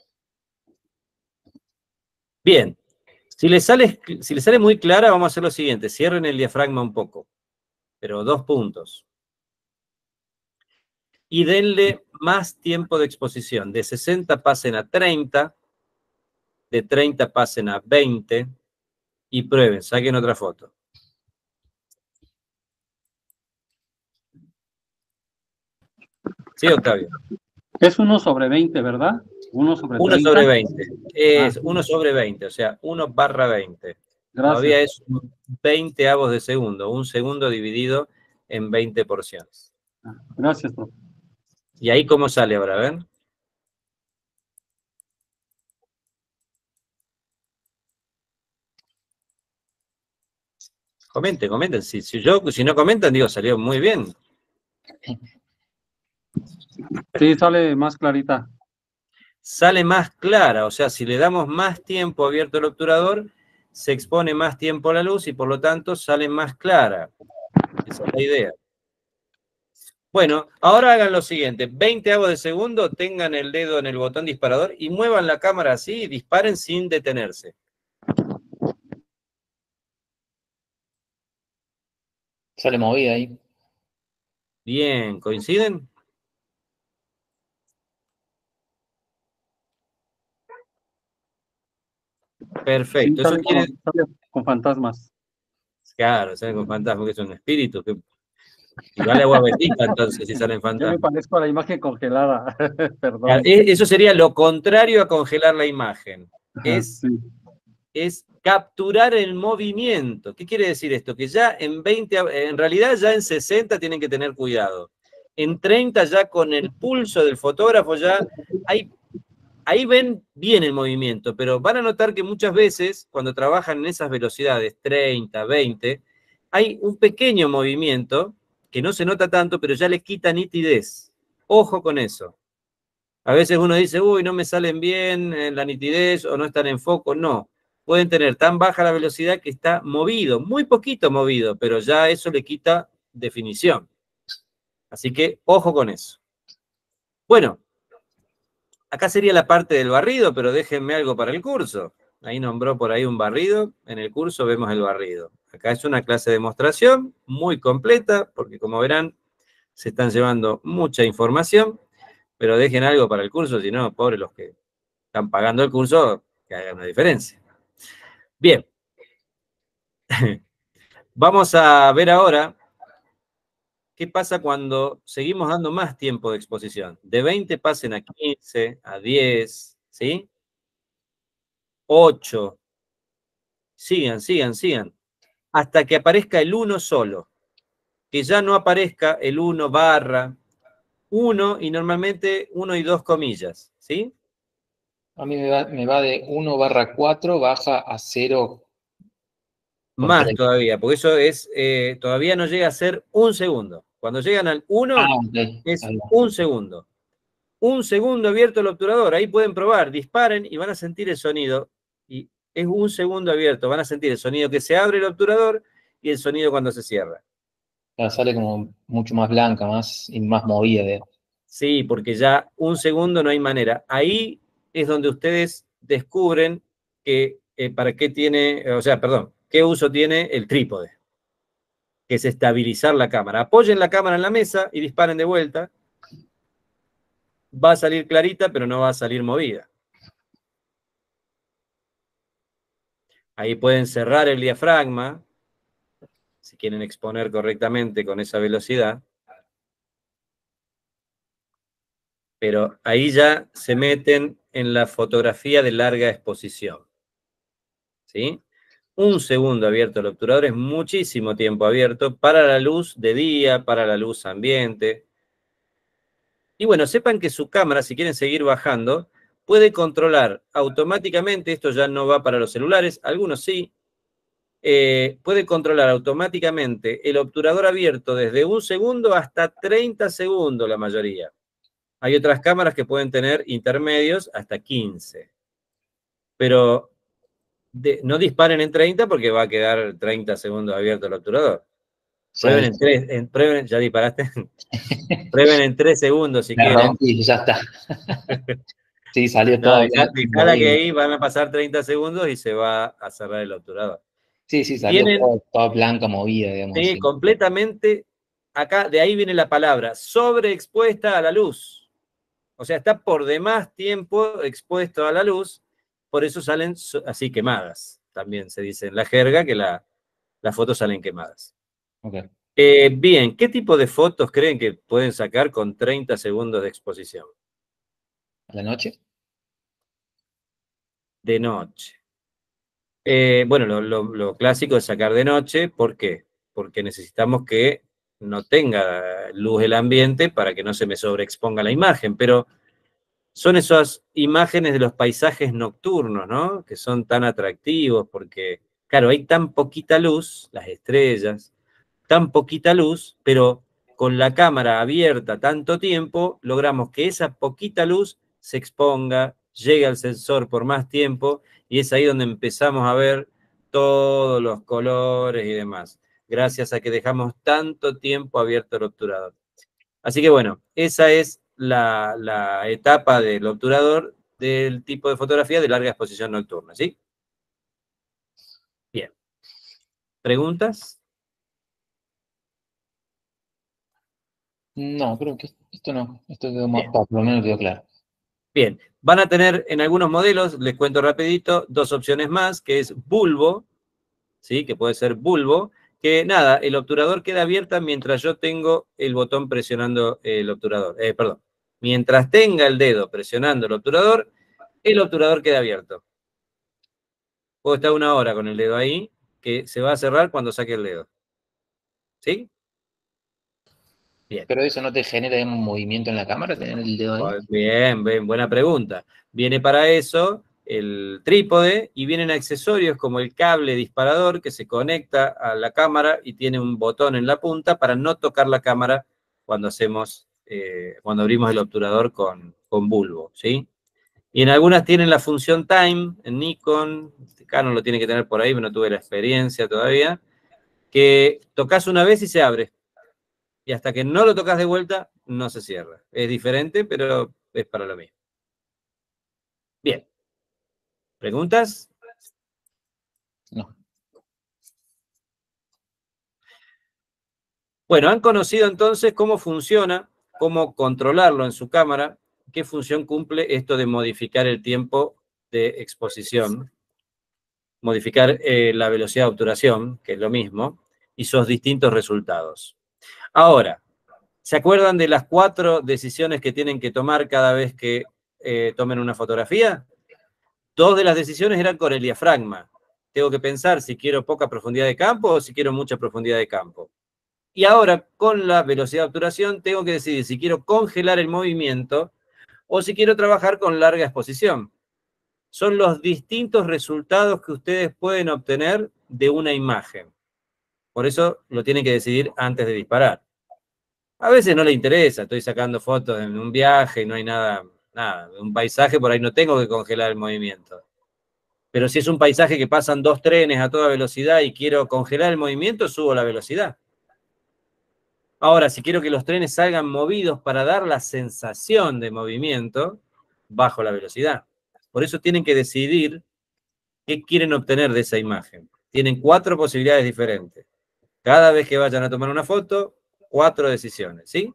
Bien, si les sale muy clara, vamos a hacer lo siguiente. Cierren el diafragma un poco, pero 2 puntos. y denle más tiempo de exposición. De 60 pasen a 30, de 30 pasen a 20 y prueben, saquen otra foto. Sí, Octavio. Es 1/20, ¿verdad? 1/30. 1 sobre 20. Es 1 sobre 20, o sea, 1/20. Todavía Gracias. es 20avos de segundo, un segundo dividido en 20 porciones. Gracias, profe. ¿Y ahí cómo sale ahora? A ver. Comenten. Si no comentan, digo, salió muy bien. Sí, sale más clarita. Sale más clara, o sea, si le damos más tiempo abierto al obturador, se expone más tiempo a la luz y por lo tanto sale más clara. Esa es la idea. Bueno, ahora hagan lo siguiente, 20avos de segundo, tengan el dedo en el botón disparador y muevan la cámara así y disparen sin detenerse. Sale movida ahí. Bien, ¿coinciden? Perfecto. Sí, Eso quiere... sale con fantasmas. Claro, salen con fantasmas, que es un espíritu. Que... Y vale agua bendita entonces si salen Yo me fantasmas. parezco a la imagen congelada. Perdón. Claro, eso sería lo contrario a congelar la imagen. Es capturar el movimiento. ¿Qué quiere decir esto? Que ya en realidad ya en 60 tienen que tener cuidado. En 30 ya con el pulso del fotógrafo ya ahí ven bien el movimiento, pero van a notar que muchas veces cuando trabajan en esas velocidades, 30, 20, hay un pequeño movimiento que no se nota tanto, pero ya le quita nitidez. Ojo con eso. A veces uno dice, uy, no me salen bien la nitidez o no están en foco. No, pueden tener tan baja la velocidad que está movido, muy poquito movido, pero ya eso le quita definición. Así que ojo con eso. Bueno, acá sería la parte del barrido, pero déjenme algo para el curso. Ahí nombró por ahí un barrido, en el curso vemos el barrido. Acá es una clase de demostración muy completa, porque como verán, se están llevando mucha información, pero dejen algo para el curso, si no, pobres los que están pagando el curso, que hagan una diferencia. Bien. Vamos a ver ahora qué pasa cuando seguimos dando más tiempo de exposición. De 20 pasen a 15, a 10, ¿sí? 8. Sigan, hasta que aparezca el 1 solo. Que ya no aparezca el 1 barra 1 y normalmente 1 y 2 comillas, ¿sí? A mí me va de 1/4, baja a 0. Más todavía, porque eso es, todavía no llega a ser un segundo. Cuando llegan al 1, es un segundo. Un segundo abierto el obturador, ahí pueden probar, disparen y van a sentir el sonido. Y es un segundo abierto, van a sentir el sonido que se abre el obturador y el sonido cuando se cierra. Sale como mucho más blanca, más movida. Sí, porque ya un segundo no hay manera. Ahí es donde ustedes descubren que para qué tiene, o sea, perdón, qué uso tiene el trípode, que es estabilizar la cámara. Apoyen la cámara en la mesa y disparen de vuelta. Va a salir clarita, pero no va a salir movida. Ahí pueden cerrar el diafragma, si quieren exponer correctamente con esa velocidad. Pero ahí ya se meten en la fotografía de larga exposición. ¿Sí? Un segundo abierto el obturador es muchísimo tiempo abierto para la luz de día, para la luz ambiente. Y bueno, sepan que su cámara, si quieren seguir bajando, puede controlar automáticamente, esto ya no va para los celulares, algunos sí, puede controlar automáticamente el obturador abierto desde 1 segundo hasta 30 segundos la mayoría. Hay otras cámaras que pueden tener intermedios hasta 15. Pero no disparen en 30 porque va a quedar 30 segundos abierto el obturador. Prueben en 3, prueben, ¿ya disparaste? Prueben en 3 segundos si quieren. Rompí, ya está. Sí, salió todo. Dejala que ahí van a pasar 30 segundos y se va a cerrar el obturador. Sí, salió toda blanca, movida, digamos. Sí, completamente acá de ahí viene la palabra, sobreexpuesta a la luz. O sea, está por demás tiempo expuesto a la luz, por eso salen así quemadas. También se dice en la jerga que las fotos salen quemadas. Ok. Bien, ¿qué tipo de fotos creen que pueden sacar con 30 segundos de exposición? ¿A la noche? De noche. Bueno, lo clásico es sacar de noche. ¿Por qué? Porque necesitamos que no tenga luz el ambiente para que no se me sobreexponga la imagen, pero son esas imágenes de los paisajes nocturnos, ¿no? Que son tan atractivos porque, claro, hay tan poquita luz, las estrellas, tan poquita luz, pero con la cámara abierta tanto tiempo, logramos que esa poquita luz se exponga, llegue al sensor por más tiempo, y es ahí donde empezamos a ver todos los colores y demás, gracias a que dejamos tanto tiempo abierto el obturador. Así que bueno, esa es la etapa del obturador del tipo de fotografía de larga exposición nocturna, ¿sí? Bien. ¿Preguntas? No, creo que esto no. Esto quedó Bien. por lo menos quedó claro. Bien, van a tener en algunos modelos, les cuento rapidito, dos opciones más, que es bulbo, ¿sí? Que puede ser bulbo, que nada, el obturador queda abierto mientras yo tengo el botón presionando el obturador. Perdón, mientras tenga el dedo presionando el obturador queda abierto. Puedo estar 1 hora con el dedo ahí, que se va a cerrar cuando saque el dedo. ¿Sí? Bien. Pero eso no te genera un movimiento en la cámara, tener el dedo ahí. Bien, bien, buena pregunta. Viene para eso el trípode y vienen accesorios como el cable disparador que se conecta a la cámara y tiene un botón en la punta para no tocar la cámara cuando cuando abrimos el obturador con bulbo, ¿sí? Y en algunas tienen la función time, en Nikon, Canon lo tiene que tener por ahí, pero no tuve la experiencia todavía, que tocas una vez y se abre. Y hasta que no lo tocas de vuelta, no se cierra. Es diferente, pero es para lo mismo. Bien. ¿Preguntas? No. Bueno, han conocido entonces cómo funciona, cómo controlarlo en su cámara, qué función cumple esto de modificar el tiempo de exposición, modificar la velocidad de obturación, que es lo mismo, y sus distintos resultados. Ahora, ¿se acuerdan de las 4 decisiones que tienen que tomar cada vez que tomen una fotografía? 2 de las decisiones eran con el diafragma. Tengo que pensar si quiero poca profundidad de campo o si quiero mucha profundidad de campo. Y ahora, con la velocidad de obturación, tengo que decidir si quiero congelar el movimiento o si quiero trabajar con larga exposición. Son los distintos resultados que ustedes pueden obtener de una imagen. Por eso lo tienen que decidir antes de disparar. A veces no le interesa, estoy sacando fotos en un viaje y no hay nada, un paisaje, por ahí no tengo que congelar el movimiento. Pero si es un paisaje que pasan 2 trenes a toda velocidad y quiero congelar el movimiento, subo la velocidad. Ahora, si quiero que los trenes salgan movidos para dar la sensación de movimiento, bajo la velocidad. Por eso tienen que decidir qué quieren obtener de esa imagen. Tienen 4 posibilidades diferentes. Cada vez que vayan a tomar una foto, 4 decisiones, ¿sí?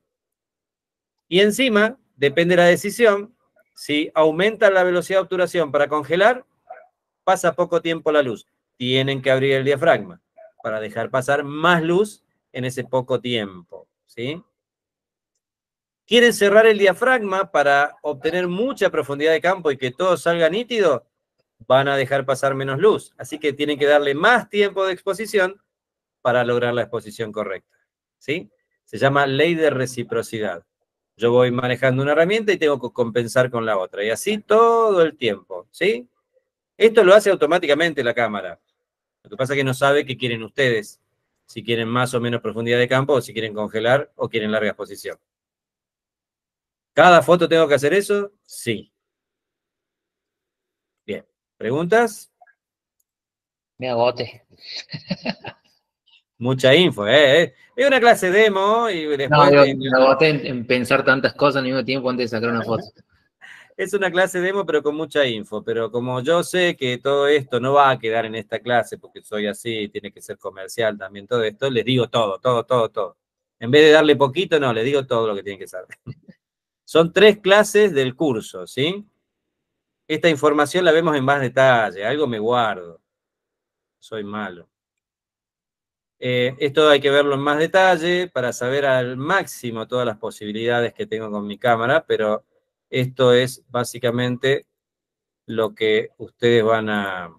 Y encima, depende de la decisión, si aumenta la velocidad de obturación para congelar, pasa poco tiempo la luz. Tienen que abrir el diafragma para dejar pasar más luz en ese poco tiempo, ¿sí? ¿Quieren cerrar el diafragma para obtener mucha profundidad de campo y que todo salga nítido? Van a dejar pasar menos luz. Así que tienen que darle más tiempo de exposición para lograr la exposición correcta, ¿sí? Se llama ley de reciprocidad. Yo voy manejando una herramienta y tengo que compensar con la otra. Y así todo el tiempo, ¿sí? Esto lo hace automáticamente la cámara. Lo que pasa es que no sabe qué quieren ustedes. Si quieren más o menos profundidad de campo, o si quieren congelar, o quieren larga exposición. ¿Cada foto tengo que hacer eso? Sí. Bien. ¿Preguntas? Me agote. Mucha info, ¿eh? Es una clase demo y No, después... me agoté en pensar tantas cosas al mismo tiempo antes de sacar una foto. Es una clase demo, pero con mucha info. Pero como yo sé que todo esto no va a quedar en esta clase, porque soy así, tiene que ser comercial también todo esto, les digo todo. En vez de darle poquito, no, le digo todo lo que tiene que saber. Son 3 clases del curso, ¿sí? Esta información la vemos en más detalle, algo me guardo. Soy malo. Esto hay que verlo en más detalle para saber al máximo todas las posibilidades que tengo con mi cámara, pero esto es básicamente lo que ustedes van a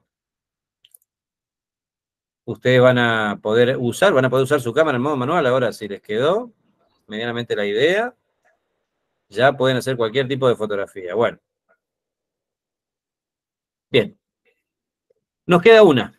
poder usar su cámara en modo manual. Ahora, si les quedó medianamente la idea, ya pueden hacer cualquier tipo de fotografía. Bueno. Bien. Nos queda una,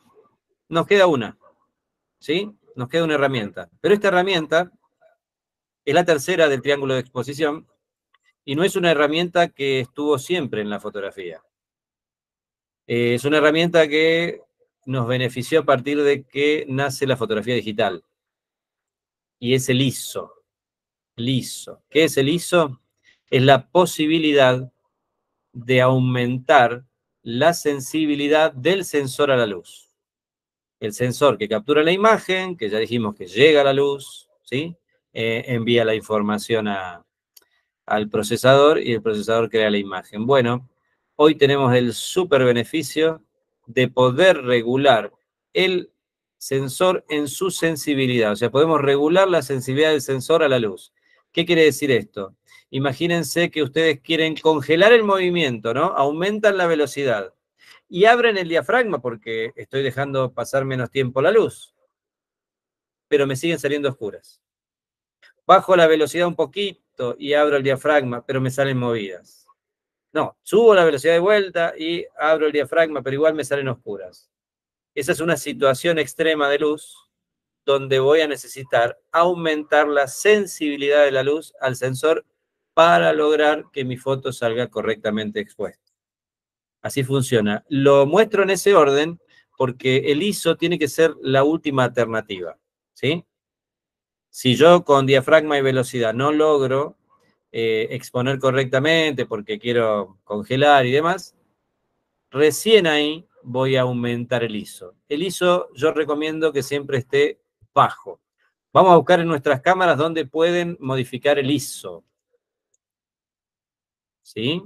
¿sí? Nos queda una herramienta. Pero esta herramienta es la tercera del triángulo de exposición y no es una herramienta que estuvo siempre en la fotografía. Es una herramienta que nos benefició a partir de que nace la fotografía digital. Y es el ISO. El ISO. ¿Qué es el ISO? Es la posibilidad de aumentar la sensibilidad del sensor a la luz. El sensor que captura la imagen, que ya dijimos que llega a la luz, ¿sí? Envía la información al procesador y el procesador crea la imagen. Bueno, hoy tenemos el súper beneficio de poder regular el sensor en su sensibilidad. O sea, podemos regular la sensibilidad del sensor a la luz. ¿Qué quiere decir esto? Imagínense que ustedes quieren congelar el movimiento, ¿no? Aumentan la velocidad y abren el diafragma porque estoy dejando pasar menos tiempo la luz, pero me siguen saliendo oscuras. Bajo la velocidad un poquito y abro el diafragma, pero me salen movidas. No, subo la velocidad de vuelta y abro el diafragma, pero igual me salen oscuras. Esa es una situación extrema de luz donde voy a necesitar aumentar la sensibilidad de la luz al sensor para lograr que mi foto salga correctamente expuesta. Así funciona. Lo muestro en ese orden porque el ISO tiene que ser la última alternativa, ¿sí? Si yo con diafragma y velocidad no logro exponer correctamente porque quiero congelar y demás, recién ahí voy a aumentar el ISO. El ISO yo recomiendo que siempre esté bajo. Vamos a buscar en nuestras cámaras dónde pueden modificar el ISO. ¿Sí?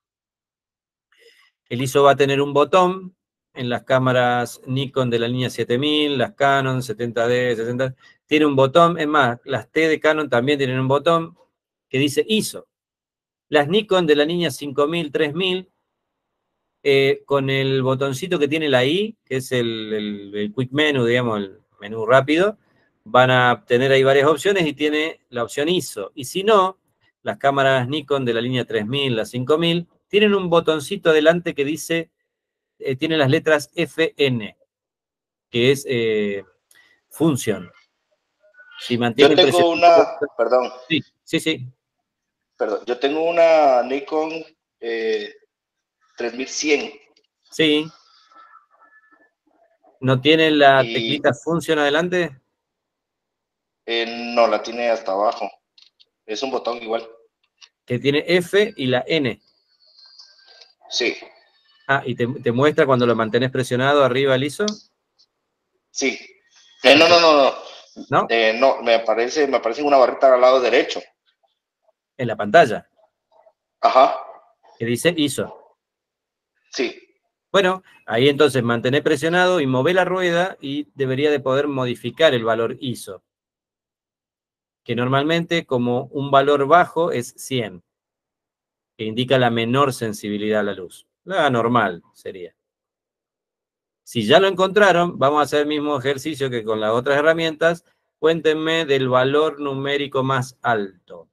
El ISO va a tener un botón en las cámaras Nikon de la línea 7000, las Canon 70D, 60, tiene un botón. Es más, las T de Canon también tienen un botón que dice ISO. Las Nikon de la línea 5000, 3000, con el botoncito que tiene la I, que es el Quick Menu, digamos, el menú rápido, van a tener ahí varias opciones y tiene la opción ISO. Y si no, las cámaras Nikon de la línea 3000, la 5000, tienen un botoncito adelante que dice, tiene las letras FN, que es Function. Si mantiene yo tengo una, perdón. Sí. Perdón, yo tengo una Nikon 3100. Sí. ¿No tiene la teclita Function adelante? No, la tiene hasta abajo. Es un botón igual. Que tiene F y la N. Sí. Ah, ¿y te muestra cuando lo mantenés presionado arriba el ISO? Sí. No. ¿No? No, me aparece una barrita al lado derecho. En la pantalla. Ajá. Que dice ISO. Sí. Bueno, ahí entonces mantener presionado y mover la rueda y debería de poder modificar el valor ISO. Que normalmente como un valor bajo es 100. Que indica la menor sensibilidad a la luz. La normal sería. Si ya lo encontraron, vamos a hacer el mismo ejercicio que con las otras herramientas. Cuéntenme del valor numérico más alto.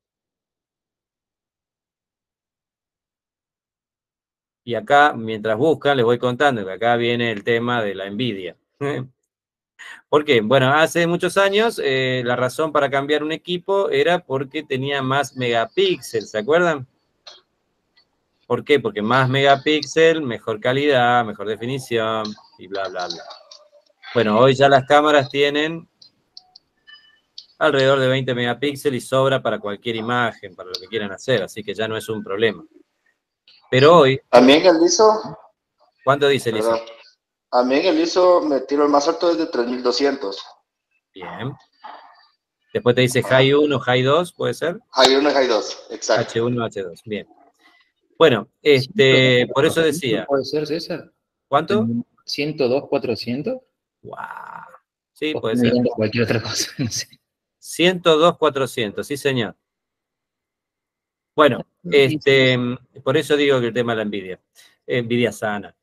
Y acá, mientras buscan, les voy contando que acá viene el tema de la envidia. ¿Por qué? Bueno, hace muchos años la razón para cambiar un equipo era porque tenía más megapíxeles, ¿se acuerdan? ¿Por qué? Porque más megapíxeles, mejor calidad, mejor definición y bla, bla, bla. Bueno, hoy ya las cámaras tienen alrededor de 20 megapíxeles y sobra para cualquier imagen, para lo que quieran hacer, así que ya no es un problema. Pero hoy... También el ISO... ¿Cuánto dice el ISO? A mí en el ISO me tiro el más alto desde 3200. Bien. Después te dice High 1, High 2, ¿puede ser? High 1 y High 2, exacto. H1, H2, bien. Bueno, por eso decía. ¿Puede ser, César? ¿Cuánto? 102, 400. ¡Wow! Sí, O puede estoy ser. mirando cualquier otra cosa, no sé. 102, 400, sí, señor. Bueno, por eso digo que el tema de la envidia. Envidia sana.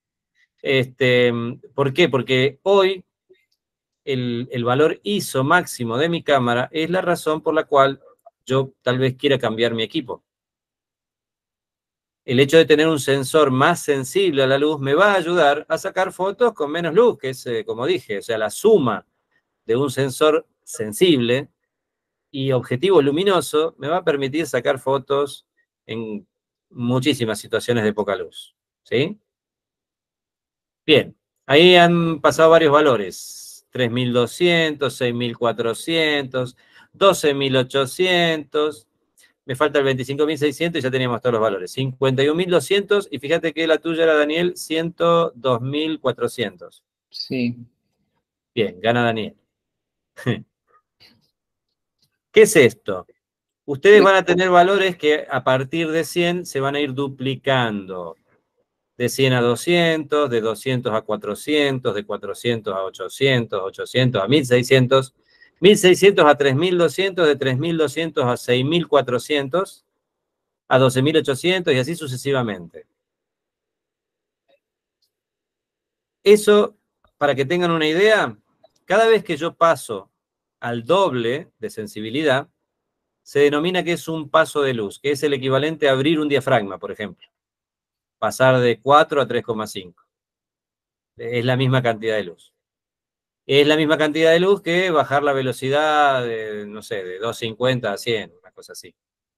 ¿Por qué? Porque hoy el valor ISO máximo de mi cámara es la razón por la cual yo tal vez quiera cambiar mi equipo. El hecho de tener un sensor más sensible a la luz me va a ayudar a sacar fotos con menos luz, que es, como dije, o sea, la suma de un sensor sensible y objetivo luminoso me va a permitir sacar fotos en muchísimas situaciones de poca luz, ¿sí? Bien, ahí han pasado varios valores, 3.200, 6.400, 12.800, me falta el 25.600 y ya teníamos todos los valores, 51.200 y fíjate que la tuya era, Daniel, 102.400. Sí. Bien, gana Daniel. ¿Qué es esto? Ustedes van a tener valores que a partir de 100 se van a ir duplicando. De 100 a 200, de 200 a 400, de 400 a 800, 800 a 1600, 1600 a 3200, de 3200 a 6400, a 12.800 y así sucesivamente. Eso, para que tengan una idea, cada vez que yo paso al doble de sensibilidad, se denomina que es un paso de luz, que es el equivalente a abrir un diafragma, por ejemplo. Pasar de 4 a 3,5. Es la misma cantidad de luz. Es la misma cantidad de luz que bajar la velocidad de, no sé, de 250 a 100, una cosa así.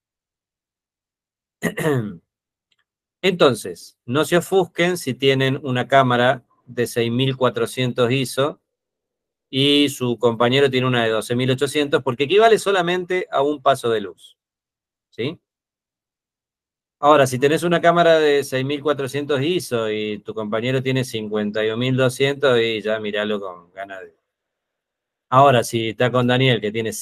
Entonces, no se ofusquen si tienen una cámara de 6.400 ISO y su compañero tiene una de 12.800, porque equivale solamente a un paso de luz. ¿Sí? Ahora, si tenés una cámara de 6.400 ISO y tu compañero tiene 51.200, y ya miralo con ganas de... Ahora, si está con Daniel, que tiene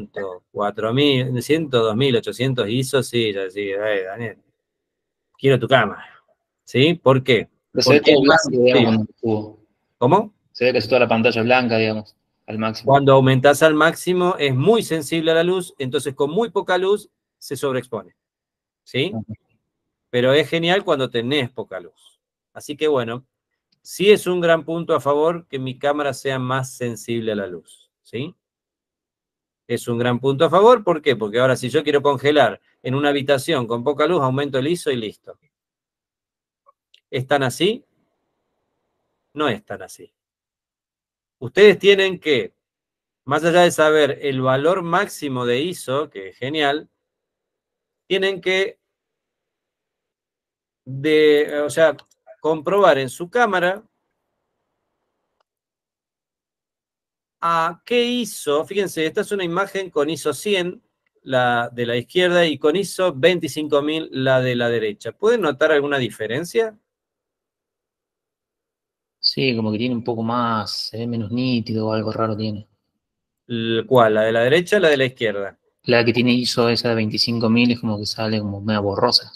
102.800 ISO, sí, ya sí, Daniel, quiero tu cámara. ¿Sí? ¿Por qué? Pero se ve Porque todo blanco, digamos, sí. cuando subo. ¿Cómo? Se ve que es toda la pantalla blanca, digamos, al máximo. Cuando aumentás al máximo es muy sensible a la luz, entonces con muy poca luz se sobreexpone. ¿Sí? Pero es genial cuando tenés poca luz. Así que bueno, sí es un gran punto a favor que mi cámara sea más sensible a la luz. ¿Sí? Es un gran punto a favor, ¿por qué? Porque ahora si yo quiero congelar en una habitación con poca luz, aumento el ISO y listo. ¿Es tan así? No es tan así. Ustedes tienen que, más allá de saber el valor máximo de ISO, que es genial, tienen que, comprobar en su cámara a qué ISO, fíjense, esta es una imagen con ISO 100, la de la izquierda, y con ISO 25.000, la de la derecha. ¿Pueden notar alguna diferencia? Sí, como que tiene un poco más, se ve menos nítido o algo raro tiene. ¿Cuál? ¿La de la derecha o la de la izquierda? La que tiene ISO esa de 25.000 es como que sale como media borrosa.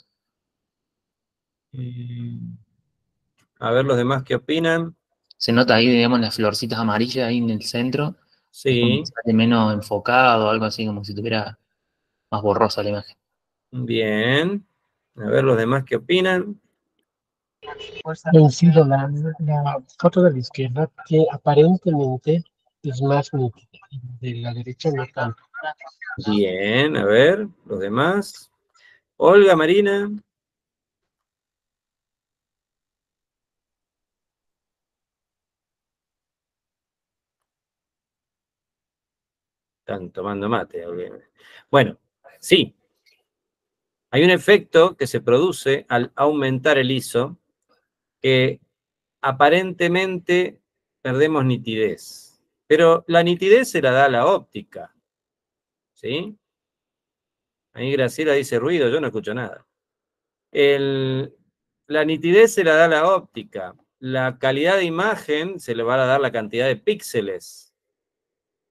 A ver los demás qué opinan. Se nota ahí, digamos, las florcitas amarillas ahí en el centro. Es como Sí, que sale menos enfocado, algo así, como si tuviera más borrosa la imagen. bien. A ver los demás qué opinan. Coincido, la foto de la izquierda que aparentemente es más nítida, de la derecha no tanto. Bien, a ver, los demás. Olga, Marina. Están tomando mate, obviamente. Bueno, sí. Hay un efecto que se produce al aumentar el ISO que aparentemente perdemos nitidez. Pero la nitidez se la da la óptica. ¿Sí? Ahí Graciela dice ruido, yo no escucho nada. La nitidez se la da la óptica. La calidad de imagen se le va a dar la cantidad de píxeles.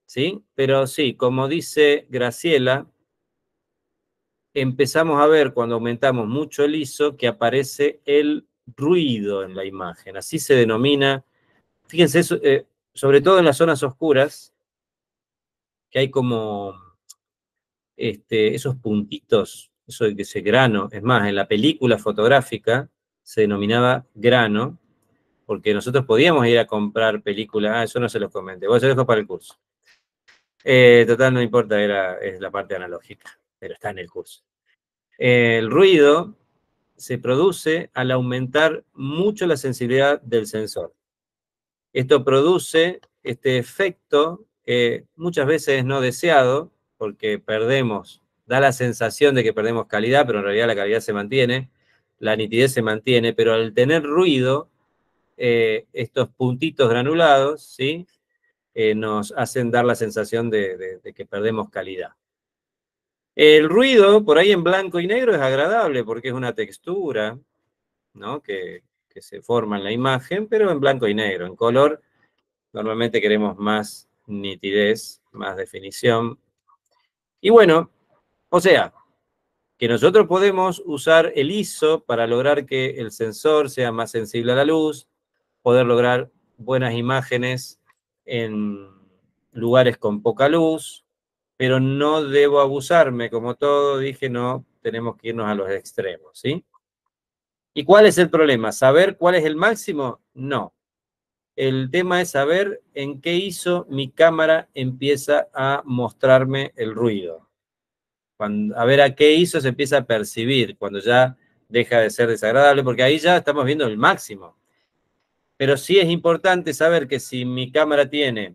¿sí? Pero sí, como dice Graciela, empezamos a ver cuando aumentamos mucho el ISO que aparece el ruido en la imagen. Así se denomina. Fíjense, sobre todo en las zonas oscuras, que hay como esos puntitos, eso de ese grano. Es más, en la película fotográfica se denominaba grano, porque nosotros podíamos ir a comprar películas. Eso no se los comenté, vos se lo dejo para el curso. Total, no importa, es la parte analógica, pero está en el curso. El ruido se produce al aumentar mucho la sensibilidad del sensor. Esto produce este efecto que muchas veces es no deseado, porque da la sensación de que perdemos calidad, pero en realidad la calidad se mantiene, la nitidez se mantiene, pero al tener ruido, estos puntitos granulados, ¿sí? Nos hacen dar la sensación de que perdemos calidad. El ruido, por ahí en blanco y negro, es agradable, porque es una textura, ¿no? que se forma en la imagen, pero en blanco y negro. En color, normalmente queremos más nitidez, más definición. Y bueno, o sea, que nosotros podemos usar el ISO para lograr que el sensor sea más sensible a la luz, poder lograr buenas imágenes en lugares con poca luz, pero no debo abusarme, como todo, dije, no, tenemos que irnos a los extremos, ¿sí? ¿Y cuál es el problema? ¿Saber cuál es el máximo? No. El tema es saber en qué ISO mi cámara empieza a mostrarme el ruido. A ver a qué ISO se empieza a percibir, cuando ya deja de ser desagradable, porque ahí ya estamos viendo el máximo. Pero sí es importante saber que si mi cámara tiene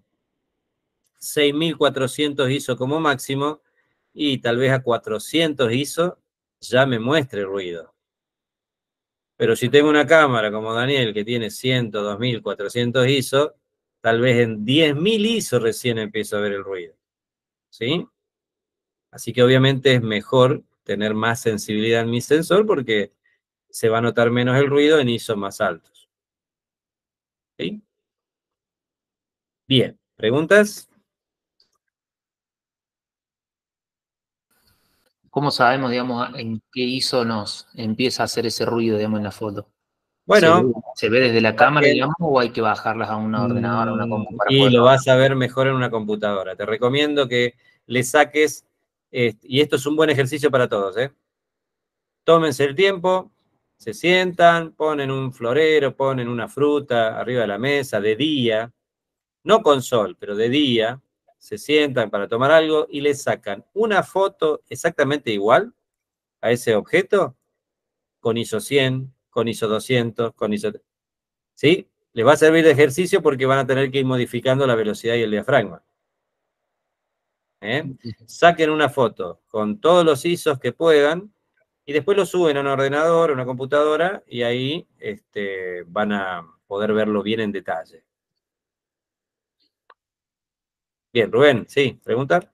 6400 ISO como máximo, y tal vez a 400 ISO ya me muestre ruido. Pero si tengo una cámara como Daniel que tiene 100, 2400 ISO, tal vez en 10.000 ISO recién empiezo a ver el ruido. ¿Sí? Así que obviamente es mejor tener más sensibilidad en mi sensor porque se va a notar menos el ruido en ISO más altos. ¿Sí? Bien, ¿preguntas? ¿Cómo sabemos, digamos, en qué ISO nos empieza a hacer ese ruido, digamos, en la foto? Bueno, ¿Se ve desde la cámara, digamos, o hay que bajarlas a un ordenador, a una compu para y poder lo vas a ver mejor en una computadora. Te recomiendo que le saques, y esto es un buen ejercicio para todos, tómense el tiempo, se sientan, ponen un florero, ponen una fruta arriba de la mesa de día, no con sol, pero de día, se sientan para tomar algo y le sacan una foto exactamente igual a ese objeto, con ISO 100, con ISO 200, con ISO... ¿Sí? Les va a servir de ejercicio porque van a tener que ir modificando la velocidad y el diafragma. Saquen una foto con todos los ISOs que puedan y después lo suben a un ordenador, a una computadora, y ahí van a poder verlo bien en detalle. Bien, Rubén, sí, ¿pregunta?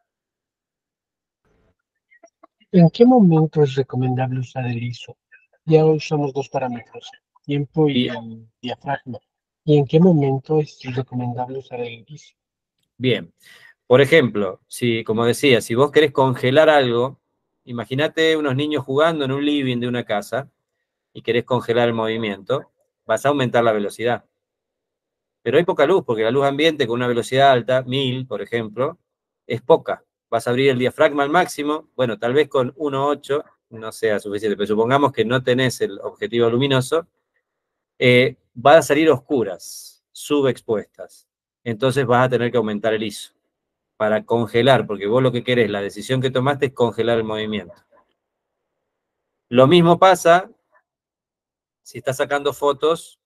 ¿En qué momento es recomendable usar el ISO? Ya usamos dos parámetros, tiempo y diafragma. ¿Y en qué momento es recomendable usar el ISO? Bien. Por ejemplo, como decía, si vos querés congelar algo, imagínate unos niños jugando en un living de una casa y querés congelar el movimiento, vas a aumentar la velocidad. Pero hay poca luz, porque la luz ambiente con una velocidad alta, 1000, por ejemplo, es poca. Vas a abrir el diafragma al máximo, bueno, tal vez con 1.8 no sea suficiente, pero supongamos que no tenés el objetivo luminoso, van a salir oscuras, subexpuestas. Entonces vas a tener que aumentar el ISO para congelar, porque vos lo que querés, la decisión que tomaste es congelar el movimiento. Lo mismo pasa si estás sacando fotos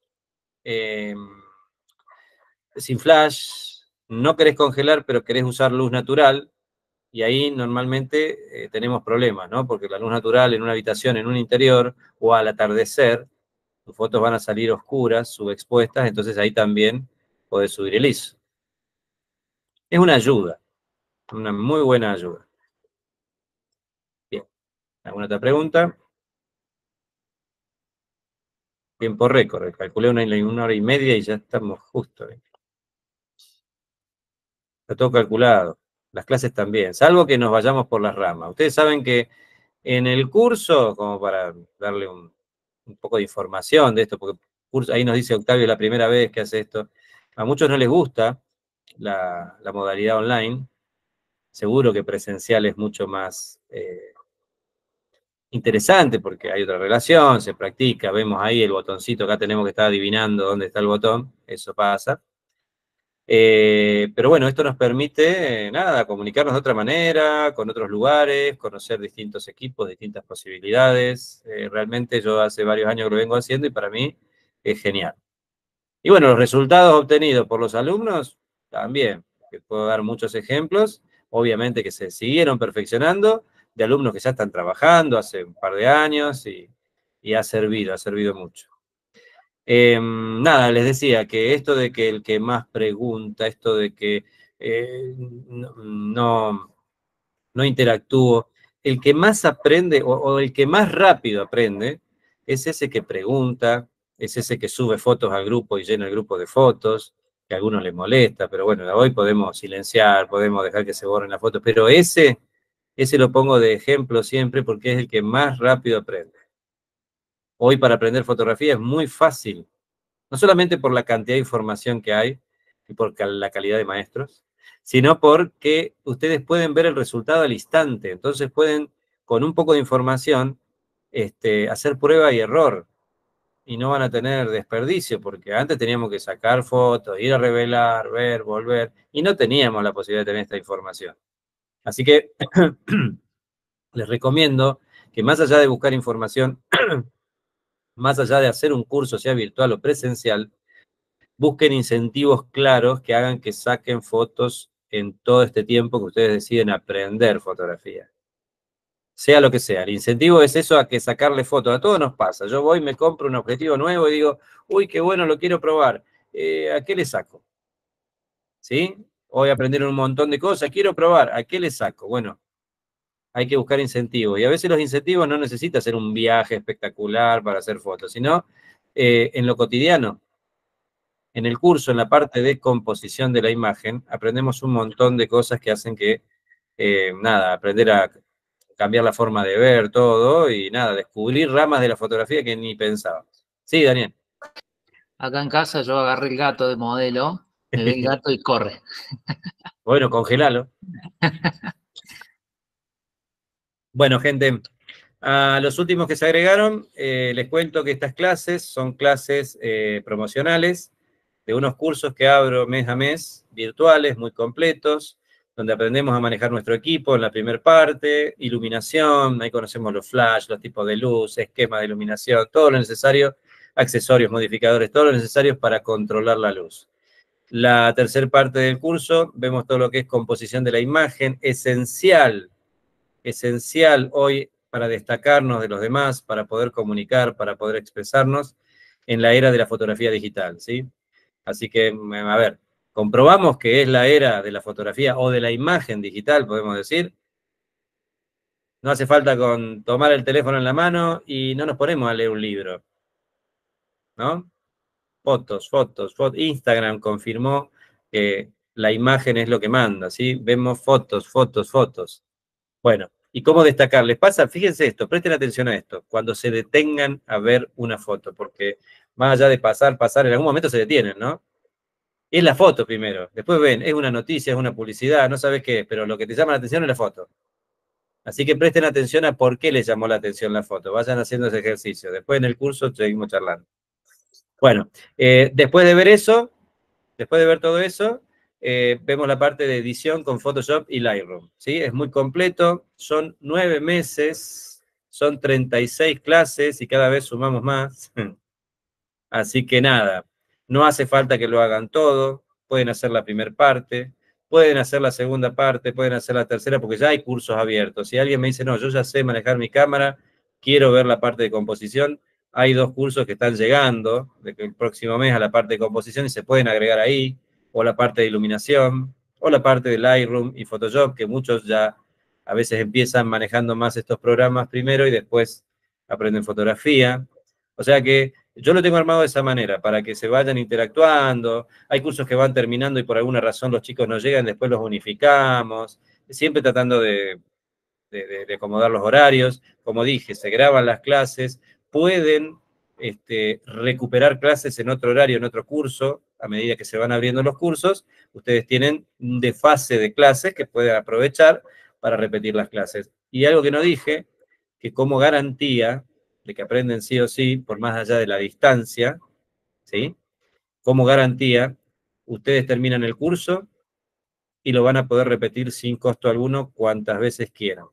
sin flash, no querés congelar, pero querés usar luz natural, y ahí normalmente tenemos problemas, ¿no? Porque la luz natural en una habitación, en un interior, o al atardecer, tus fotos van a salir oscuras, subexpuestas, entonces ahí también podés subir el ISO. Es una ayuda, una muy buena ayuda. Bien, ¿alguna otra pregunta? Tiempo récord, calculé una hora y media y ya estamos justo ahí. Está todo calculado. Las clases también, salvo que nos vayamos por las ramas. Ustedes saben que en el curso, como para darle un poco de información de esto, porque ahí nos dice Octavio la primera vez que hace esto, a muchos no les gusta la modalidad online, seguro que presencial es mucho más interesante porque hay otra relación, se practica, vemos ahí el botoncito, acá tenemos que estar adivinando dónde está el botón, eso pasa. Pero bueno, esto nos permite, nada, comunicarnos de otra manera, con otros lugares, conocer distintos equipos, distintas posibilidades. Realmente yo hace varios años que lo vengo haciendo y para mí es genial. Y bueno, los resultados obtenidos por los alumnos, también, que puedo dar muchos ejemplos, obviamente que se siguieron perfeccionando, de alumnos que ya están trabajando hace un par de años y ha servido mucho. Nada, les decía que esto de que el que más pregunta, esto de que no interactúo, el que más aprende o el que más rápido aprende es ese que pregunta, es ese que sube fotos al grupo y llena el grupo de fotos, que a algunos les molesta, pero bueno, hoy podemos silenciar, podemos dejar que se borren las fotos, pero ese lo pongo de ejemplo siempre porque es el que más rápido aprende. Hoy para aprender fotografía es muy fácil, no solamente por la cantidad de información que hay y por la calidad de maestros, sino porque ustedes pueden ver el resultado al instante. Entonces pueden, con un poco de información, hacer prueba y error. Y no van a tener desperdicio, porque antes teníamos que sacar fotos, ir a revelar, ver, volver, y no teníamos la posibilidad de tener esta información. Así que les recomiendo que más allá de buscar información, más allá de hacer un curso, sea virtual o presencial, busquen incentivos claros que hagan que saquen fotos en todo este tiempo que ustedes deciden aprender fotografía. Sea lo que sea, el incentivo es eso, a que sacarle fotos. A todos nos pasa. Yo voy, me compro un objetivo nuevo y digo, uy, qué bueno, lo quiero probar. ¿A qué le saco? ¿Sí? Voy a aprender un montón de cosas, quiero probar. ¿A qué le saco? Bueno, hay que buscar incentivos. Y a veces los incentivos no necesitan hacer un viaje espectacular para hacer fotos, sino en lo cotidiano. En el curso, en la parte de composición de la imagen, aprendemos un montón de cosas que hacen que, nada, aprender a cambiar la forma de ver todo y nada, descubrir ramas de la fotografía que ni pensábamos. Sí, Daniel. Acá en casa yo agarré el gato de modelo, me ve el gato y corre. Bueno, congelalo. Bueno, gente, a los últimos que se agregaron, les cuento que estas clases son clases promocionales de unos cursos que abro mes a mes, virtuales, muy completos, donde aprendemos a manejar nuestro equipo en la primera parte, iluminación, ahí conocemos los flash, los tipos de luz, esquema de iluminación, todo lo necesario, accesorios, modificadores, todo lo necesario para controlar la luz. La tercera parte del curso, vemos todo lo que es composición de la imagen, esencial hoy para destacarnos de los demás, para poder comunicar, para poder expresarnos en la era de la fotografía digital, ¿sí? Así que, a ver, comprobamos que es la era de la fotografía o de la imagen digital, podemos decir. No hace falta con tomar el teléfono en la mano y no nos ponemos a leer un libro, ¿no? Fotos. Instagram confirmó que la imagen es lo que manda, ¿sí? Vemos fotos. Bueno, ¿y cómo destacar? ¿Les pasa? Fíjense esto, presten atención a esto, cuando se detengan a ver una foto, porque más allá de pasar, en algún momento se detienen, ¿no? Es la foto primero, después ven, es una noticia, es una publicidad, no sabes qué es, pero lo que te llama la atención es la foto. Así que presten atención a por qué les llamó la atención la foto, vayan haciendo ese ejercicio, después en el curso seguimos charlando. Bueno, después de ver eso, después de ver todo eso, vemos la parte de edición con Photoshop y Lightroom, ¿sí? Es muy completo, son 9 meses, son 36 clases y cada vez sumamos más. Así que nada, no hace falta que lo hagan todo, pueden hacer la primera parte, pueden hacer la segunda parte, pueden hacer la tercera, porque ya hay cursos abiertos. Si alguien me dice, no, yo ya sé manejar mi cámara, quiero ver la parte de composición, hay 2 cursos que están llegando el próximo mes a la parte de composición y se pueden agregar ahí, o la parte de iluminación, o la parte de Lightroom y Photoshop, que muchos ya a veces empiezan manejando más estos programas primero y después aprenden fotografía. O sea que Yo lo tengo armado de esa manera, para que se vayan interactuando. Hay cursos que van terminando y por alguna razón los chicos no llegan, después los unificamos, siempre tratando de acomodar los horarios. Como dije, se graban las clases, pueden recuperar clases en otro horario, en otro curso, a medida que se van abriendo los cursos. Ustedes tienen un desfase de clases que pueden aprovechar para repetir las clases. Y algo que no dije, que como garantía de que aprenden sí o sí, por más allá de la distancia, ¿sí? Como garantía, ustedes terminan el curso y lo van a poder repetir sin costo alguno cuantas veces quieran.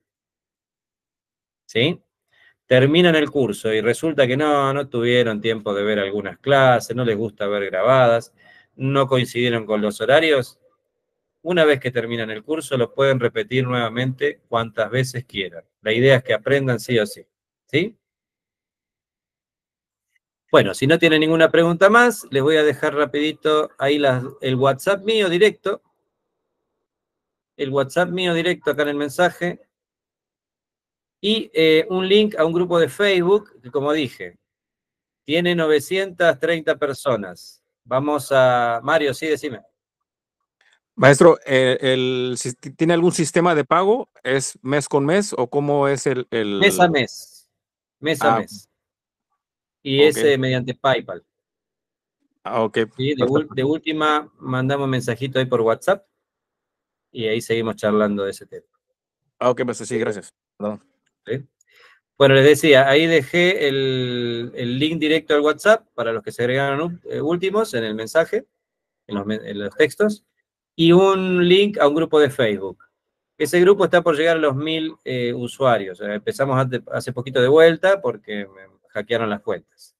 ¿Sí? Terminan el curso y resulta que no tuvieron tiempo de ver algunas clases, no les gusta ver grabadas, no coincidieron con los horarios. Una vez que terminan el curso, lo pueden repetir nuevamente cuantas veces quieran. La idea es que aprendan sí o sí. ¿Sí? Bueno, si no tienen ninguna pregunta más, les voy a dejar rapidito ahí el WhatsApp mío directo. El WhatsApp mío directo acá en el mensaje. Y un link a un grupo de Facebook, que como dije, tiene 930 personas. Vamos a... Mario, sí, decime. Maestro, ¿tiene algún sistema de pago? ¿Es mes con mes o cómo es el...? Mes a mes. Mes a mes. Y ok. es mediante PayPal. Ok. ¿Sí? De última, mandamos un mensajito ahí por WhatsApp y ahí seguimos charlando de ese tema. Ok, pues sí, gracias. Perdón. ¿Sí? Bueno, les decía, ahí dejé el link directo al WhatsApp para los que se agregaron últimos en el mensaje, en los textos, y un link a un grupo de Facebook. Ese grupo está por llegar a los 1000 usuarios. Empezamos hace poquito de vuelta porque me hackearon las cuentas.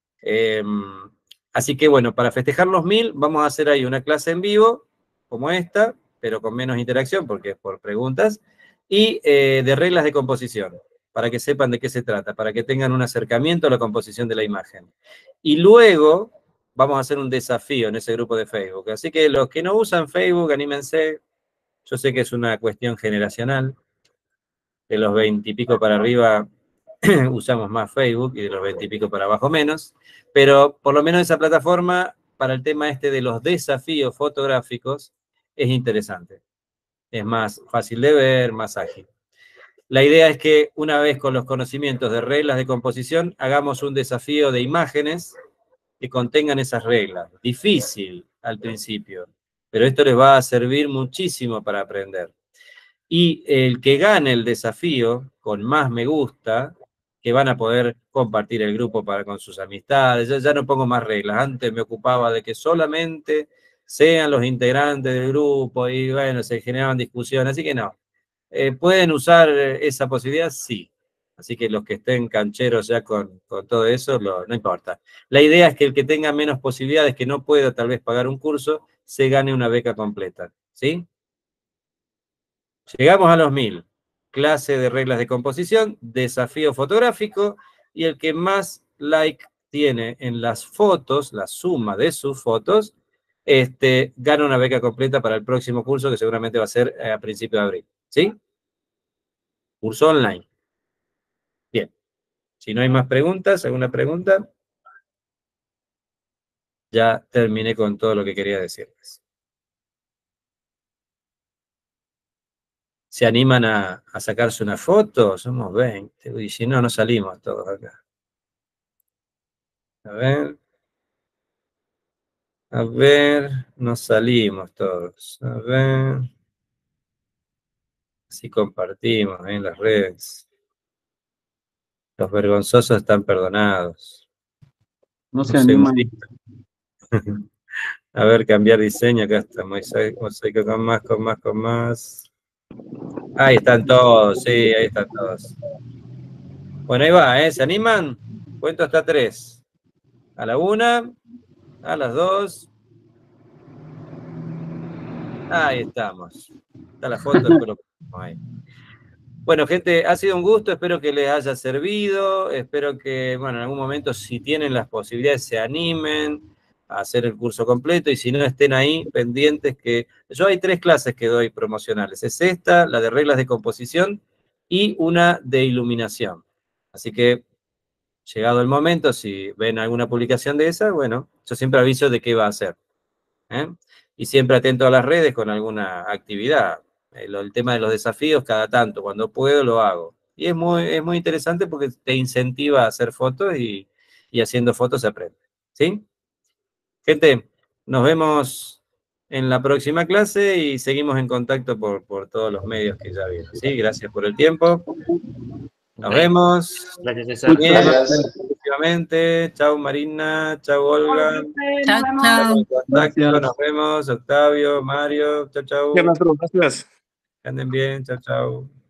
Así que bueno, para festejar los 1000 vamos a hacer ahí una clase en vivo, como esta, pero con menos interacción porque es por preguntas, y de reglas de composición, para que sepan de qué se trata, para que tengan un acercamiento a la composición de la imagen. Y luego vamos a hacer un desafío en ese grupo de Facebook. Así que los que no usan Facebook, anímense. Yo sé que es una cuestión generacional, de los 20 y pico para arriba usamos más Facebook y de los 20 y pico para abajo menos, pero por lo menos esa plataforma para el tema de los desafíos fotográficos es interesante. Es más fácil de ver, más ágil. La idea es que una vez con los conocimientos de reglas de composición, hagamos un desafío de imágenes que contengan esas reglas. Difícil al principio, pero esto les va a servir muchísimo para aprender. Y el que gane el desafío con más me gusta, que van a poder compartir el grupo con sus amistades. Yo ya no pongo más reglas. Antes me ocupaba de que solamente sean los integrantes del grupo y bueno, se generaban discusiones. Así que no. ¿Pueden usar esa posibilidad? Sí. Así que los que estén cancheros ya con todo eso, no importa. La idea es que el que tenga menos posibilidades, que no pueda tal vez pagar un curso, se gane una beca completa. ¿Sí? Llegamos a los 1000. Clase de reglas de composición, desafío fotográfico, y el que más like tiene en las fotos, la suma de sus fotos, gana una beca completa para el próximo curso, que seguramente va a ser a principios de abril. ¿Sí? Curso online. Bien. Si no hay más preguntas, ¿alguna pregunta? Ya terminé con todo lo que quería decirles. ¿Se animan a sacarse una foto? Somos 20. Y si no, no salimos todos acá. A ver, nos salimos todos. A ver. Así compartimos en las redes. Los vergonzosos están perdonados. No se animan. A ver, cambiar diseño. Acá está mosaico con más. Ahí están todos, sí, ahí están todos. Bueno, ahí va, ¿eh? ¿Se animan? Cuento hasta 3. A la 1, a las 2. Ahí estamos. Está la foto, después lo ponemos ahí. Bueno, gente, ha sido un gusto, espero que les haya servido, espero que, bueno, en algún momento, si tienen las posibilidades, se animen a hacer el curso completo, y si no, estén ahí pendientes que... Yo hay 3 clases que doy promocionales, es esta, la de reglas de composición, y una de iluminación. Así que llegado el momento, si ven alguna publicación de esa, bueno, yo siempre aviso de qué va a hacer. Y siempre atento a las redes con alguna actividad. El tema de los desafíos, cada tanto, cuando puedo lo hago. Y es muy interesante porque te incentiva a hacer fotos y haciendo fotos se aprende. ¿Sí? Gente, nos vemos en la próxima clase y seguimos en contacto por todos los medios que ya vieron. ¿Sí? Gracias por el tiempo. Nos vemos. Gracias, César. Gracias. Próximamente. Chau, Marina. Chau, Olga. Chao, chao. Contacto, nos vemos. Octavio, Mario. Chau, chau. Ya, maestro, gracias. Que anden bien. Chau, chau.